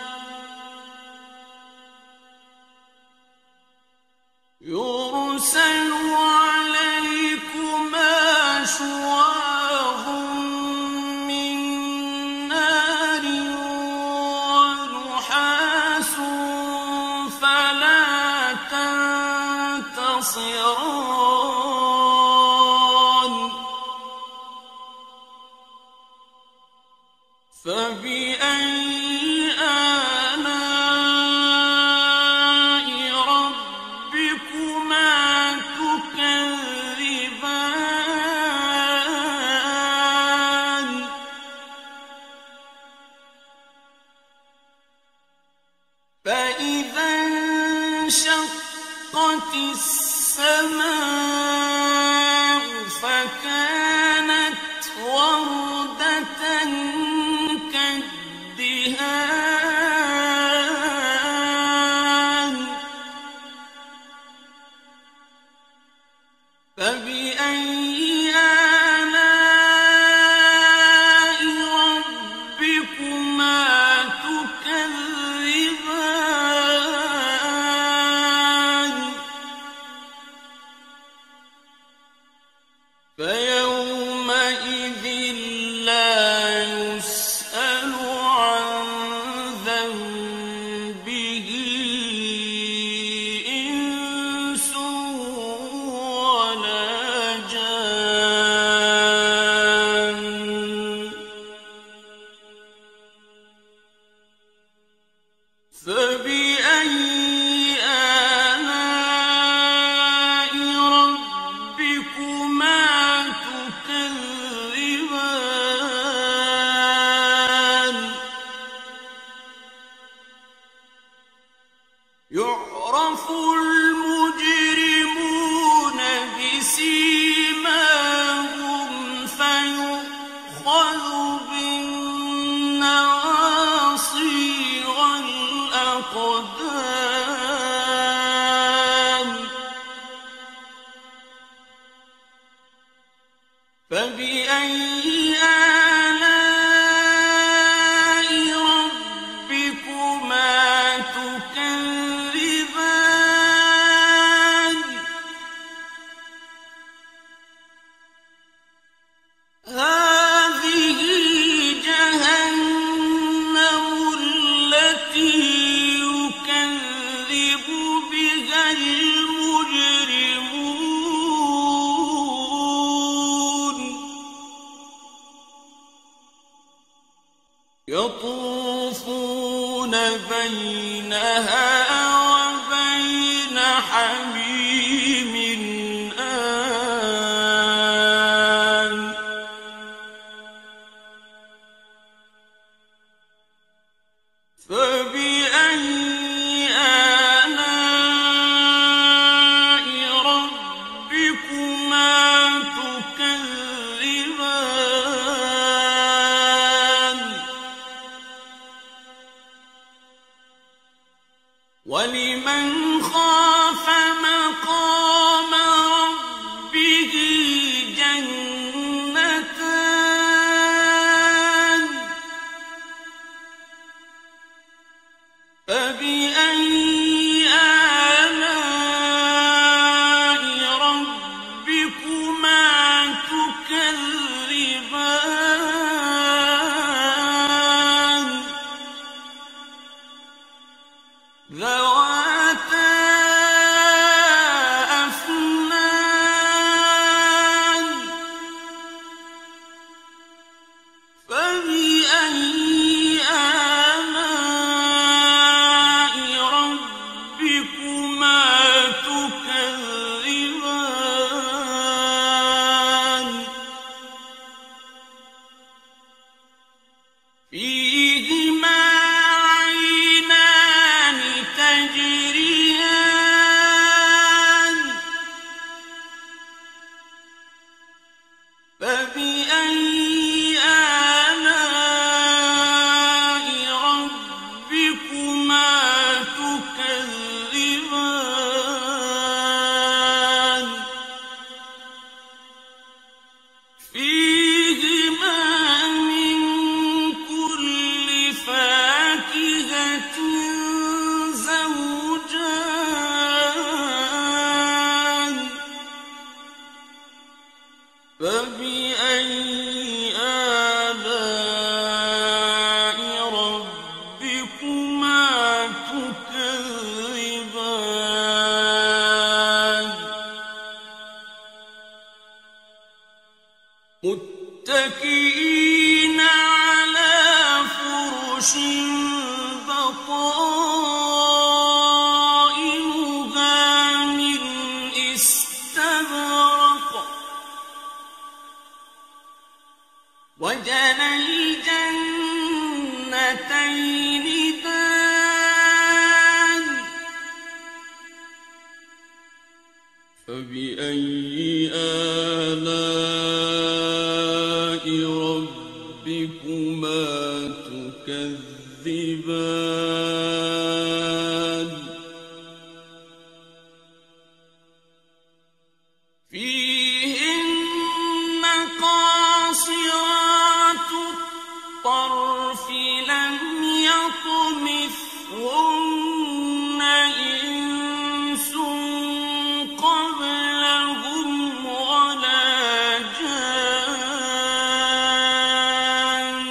يرسل عليكما شواظ من نار ونحاس فلا تنتصران فبأي آلاء ربكما تكذبان فإن وانشقت السماء فكانت وردة كالدهان فبأي آلاء ربكما تكذبان فيومئذ لا يسأل عن ذنبه إنس ولا جان فبأي آلاء ربكما تكذبان يعرف المجرمون بسيماهم فيؤخذ بالنواصي والأقدام فبأي آلاء ربكما تكذبان هذه جهنم التي يكذب بها المجرمون يطوفون بينها وبين حميم آن فبأي آلاء ربكما تكذبان ولمن خاف مقام ربه جنتان فبأي آلاء ربكما تكذبان ذواتا أفنان فبأي آلاء ربكما تكذبان فيهما عينان تجريان فبأي آلاء ربكما تكذبان فيهما من كل فاكهة زوجان فبأي آلاء ربكما تكذبان متكئين على فرش بطائنها من استبرق وجنى الجنتين دان فبأي آلاء ربكما تكذبان فيهن قاصرات الطرف لم يطمثهن إنس قبلهم ولا جان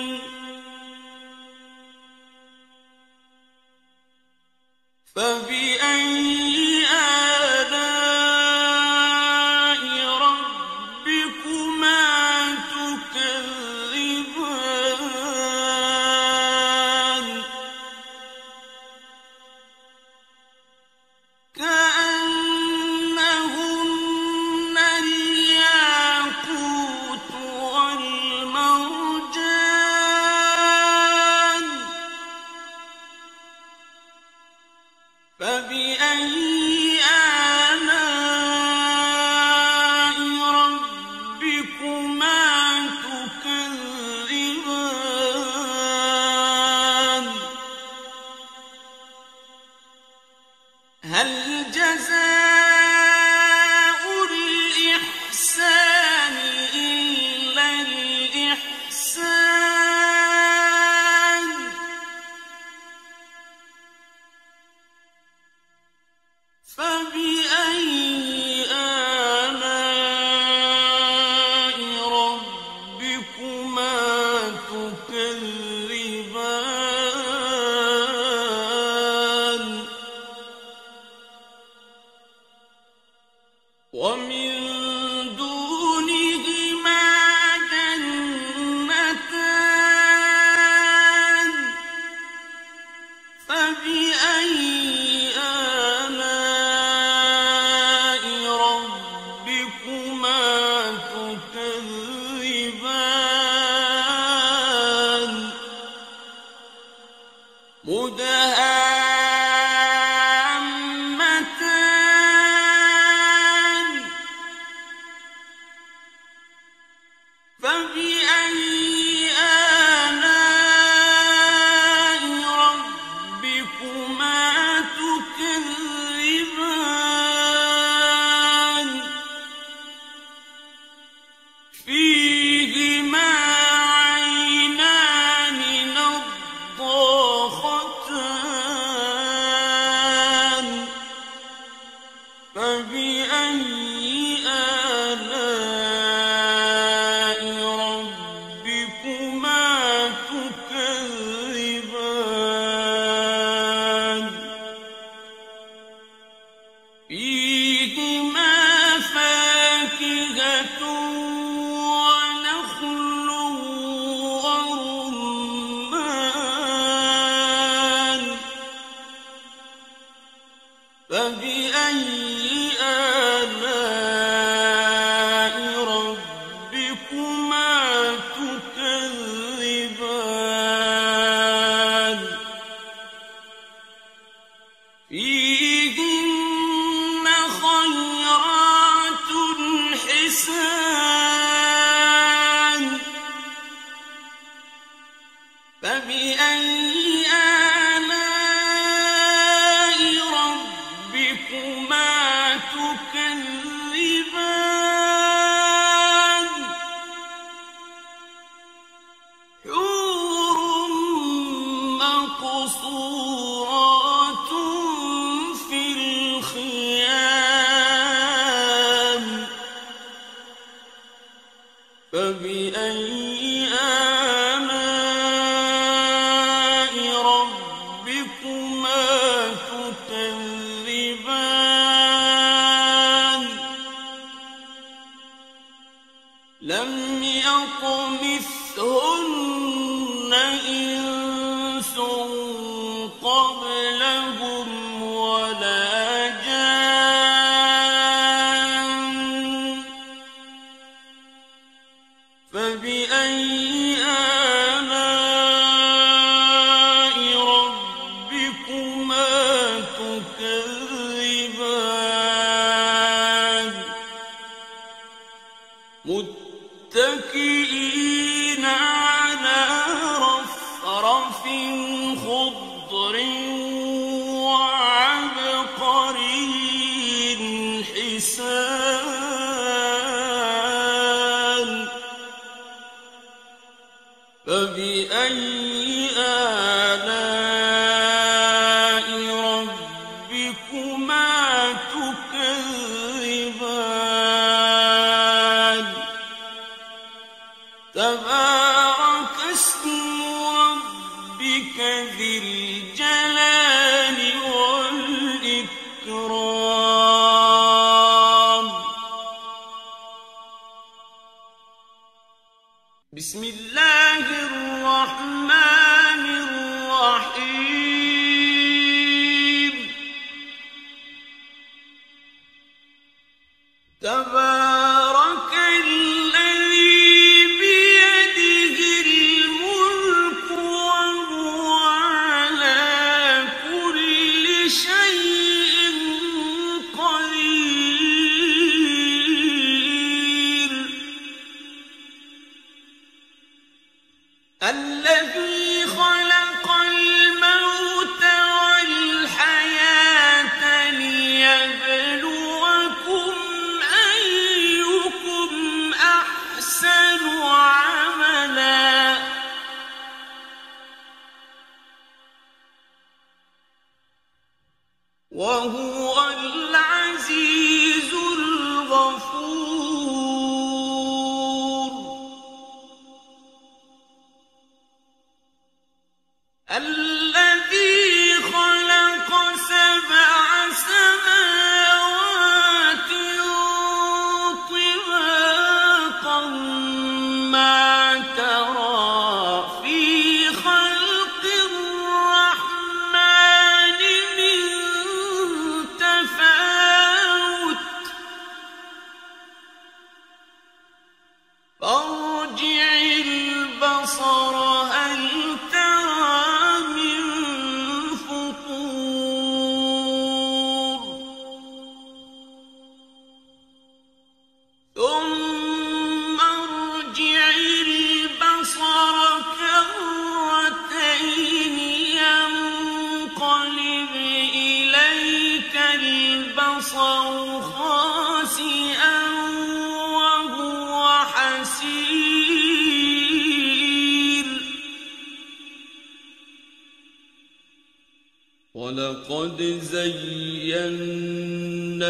فبأي آلاء ربكما تكذبان كأنهن الياقوت والمرجان فبأي آلاء ربكما تكذبان هل جزاء الإحسان إلا الإحسان فبأي آلاء ربكما تكذبان ومن دونهما جنتان فبأي آلاء ربكما تكذبان مدهامتان فبأي آلاء ربكما تكذبان فيهما عينان نضاختان فبأي آلاء ربكما تكذبان فيهما فاكهة ونخل ورمان فبأي آلاء ربكما تكذبان فيهن خيرات حسان فبأي آلاء ربكما تكذبان حور مقصورات في الخيام فبأي آلاء ربكما تكذبان لم يطمثهن إنس قبلهم ولا جان فبأي آلاء ربكما تكذبان بسم الله الرحمن الرحيم تبارك الذي بيده الملك وهو على كل شيء قدير الذي خلق الموت والحياة ليبلوكم أيكم أحسن عملا وهو العزيز الغفور الذي خلق سبع سماوات طباقا ما ترى في خلق الرحمن من تفاوت فارجع البصر هل ترى من فطور ثم ارجع البصر كرتين ينقلب إليك البصر خاسئا وهو حسير ولقد زينا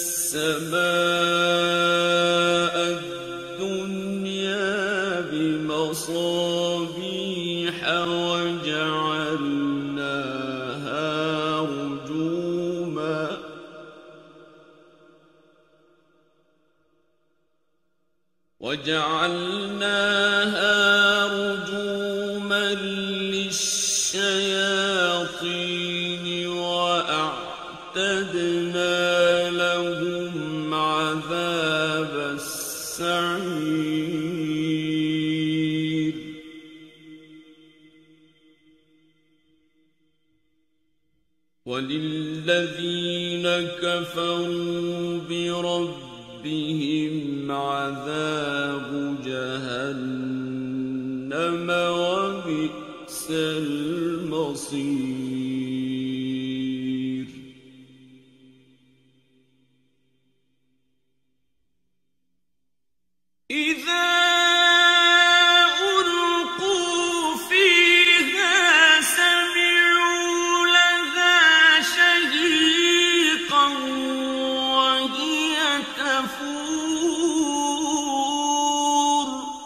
السماء الدنيا بمصابيح وجعلناها رجوما وجعلناها رجوما للشياطين وأعتدنا لهم عذاب السعير وللذين كفروا بربهم عذاب جهنم وبئس المصير إذا ألقوا فيها سمعوا لها شهيقا وهي تفور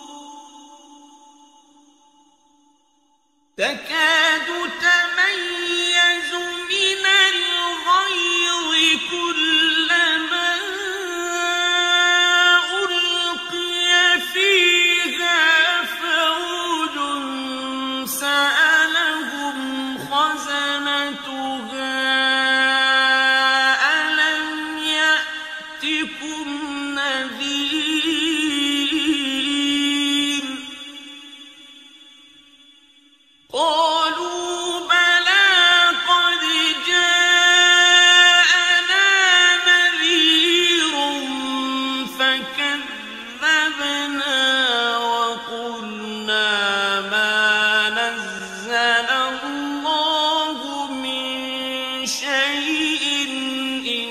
تكاد تميز من الغيظ كلما ألقي فيها فوج سألهم خزنتها ألم يأتكم نذير قالوا بلى قد جاءنا نذير فكذبنا وقلنا ما نزل الله من شيء إن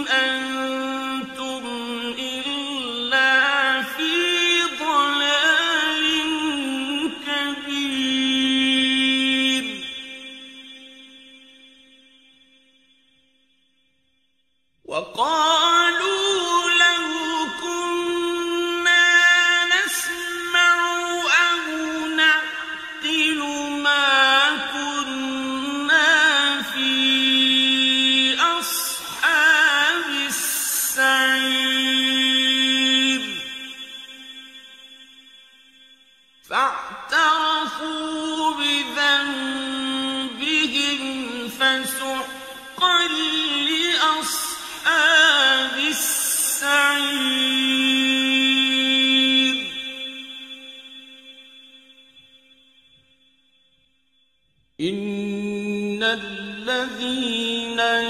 أنتم إلا في ضلال كبير وقالوا لو كنا نسمع أو نعقل ما كنا في أصحاب السعير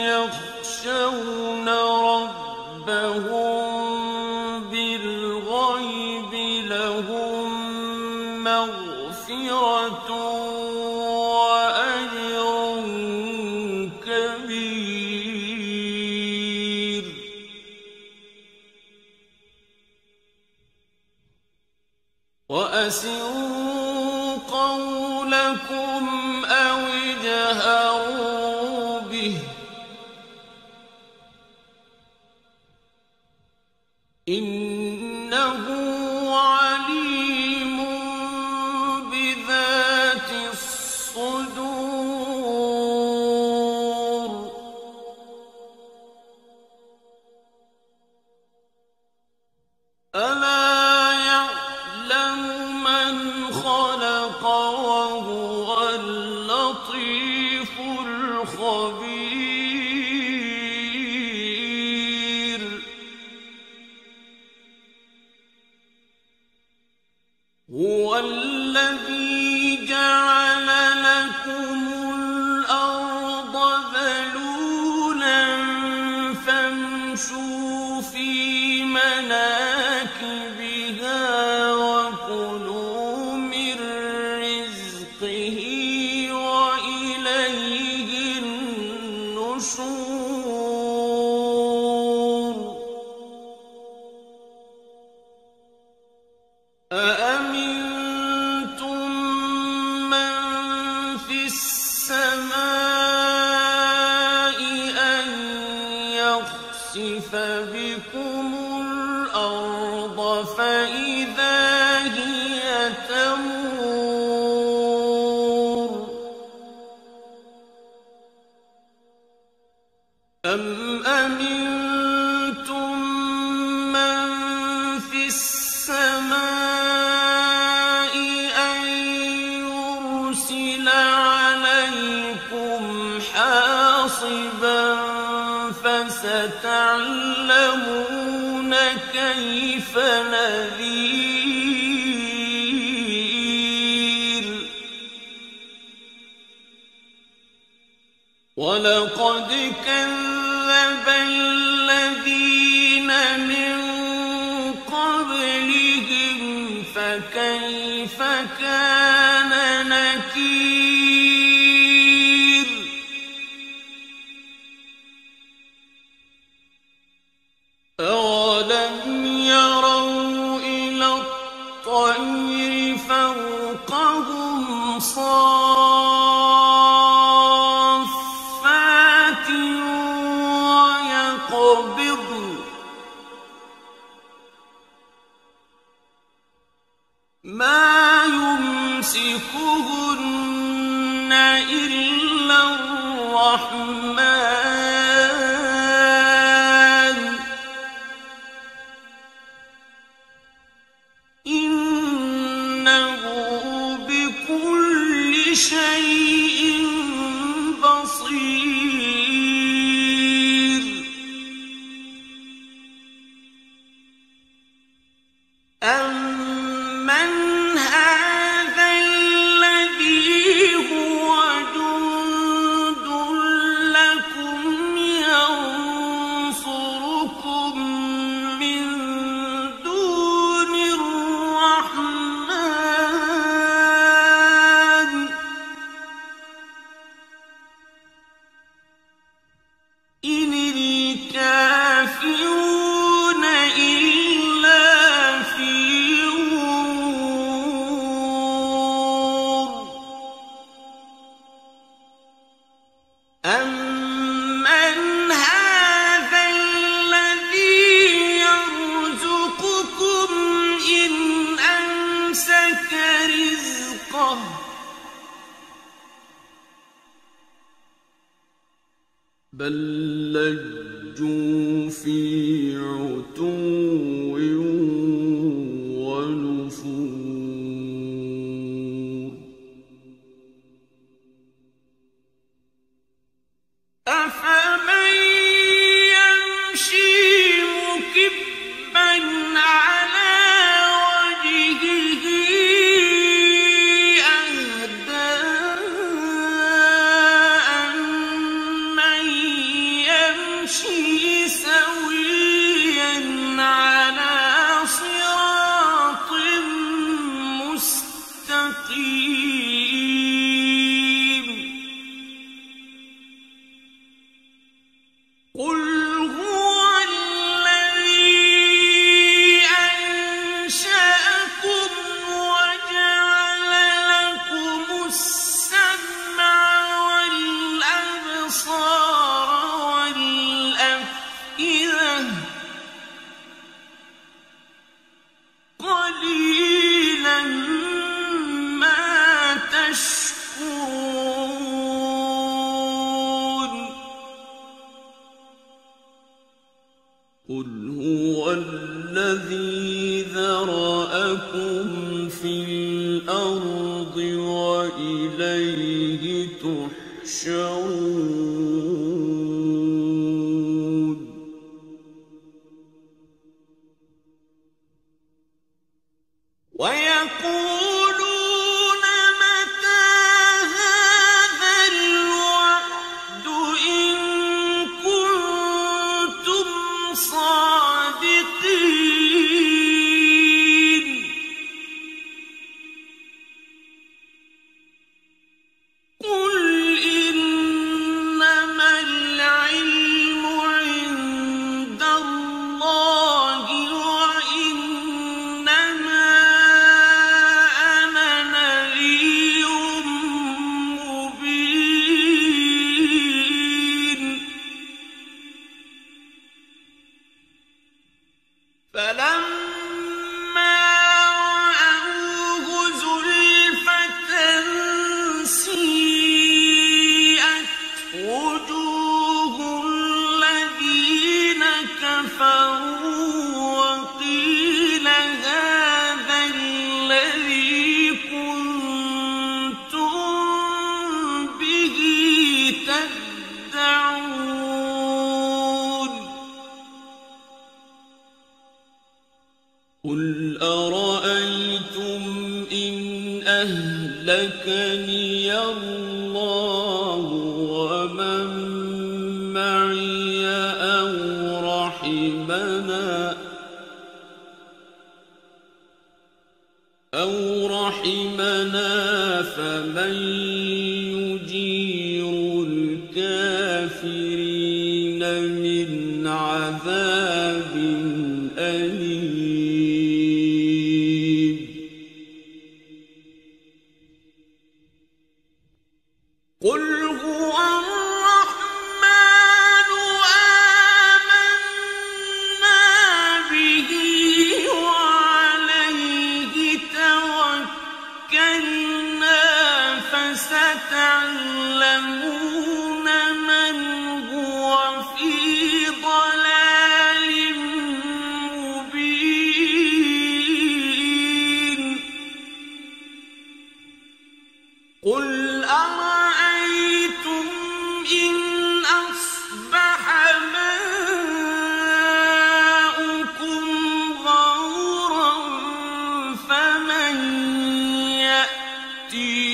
يخشون ربهم بالغيب لهم مغفرة وأجر كبير. وأسروا قولكم أو اجهروا به إنه عليم بذات الصدور. ألا يعلم من خلق وهو اللطيف الخبير. هو الذي جعل لكم الأرض ذلولا فامشوا في مناكبها وكلوا من رزقه وإليه النشور. أأمنتم من في السماء أن يخسف بكم الأرض فإذا هي تمور. أم أمنتم من في السماء أن يرسل عليكم حاصبا فستعلمون كيف نذير. ولقد كذب الذين من قبلهم فكيف كان نكير. أولم يروا إلى الطير فوقهم صافات ويقبضن ما يمسكهن إلا الرحمن إنه بكل شيء بصير. أمن هذا الذي هو جند لكم ينصركم من دون الرحمن إن الكافرون إلا في غرور. أمن هذا الذي يرزقكم إن أمسك رزقه بل لجوا في عتو ونفور. أفمن يمشي مكبا على وجهه أهدى أمن يمشي سويا على صراط مستقيم قل هو الذي أنشأكم وجعل لكم السمع والأبصار والأفئدة قليلا ما تشكرون قل هو الذي ذرأكم في الأرض وإليه تحشرون ويقولون متى هذا الوعد إن كنتم صادقين قل إنما العلم عند الله وإنما أنا نذير مبين فلما رأوه زلفة سيئت وجوه الذين كفروا وقيل هذا الذي كنتم به تدعون قل أرأيتم إن أهلكني الله ومن معي أو رحمنا أو رحمنا فمن يجير الكافرين من عذاب أليم قل هو الرحمن آمنا به وعليه توكلنا فستعلمون من هو في ضلال مبين قل أرأيتم إن أصبح ماؤكم غورا فمن يأتي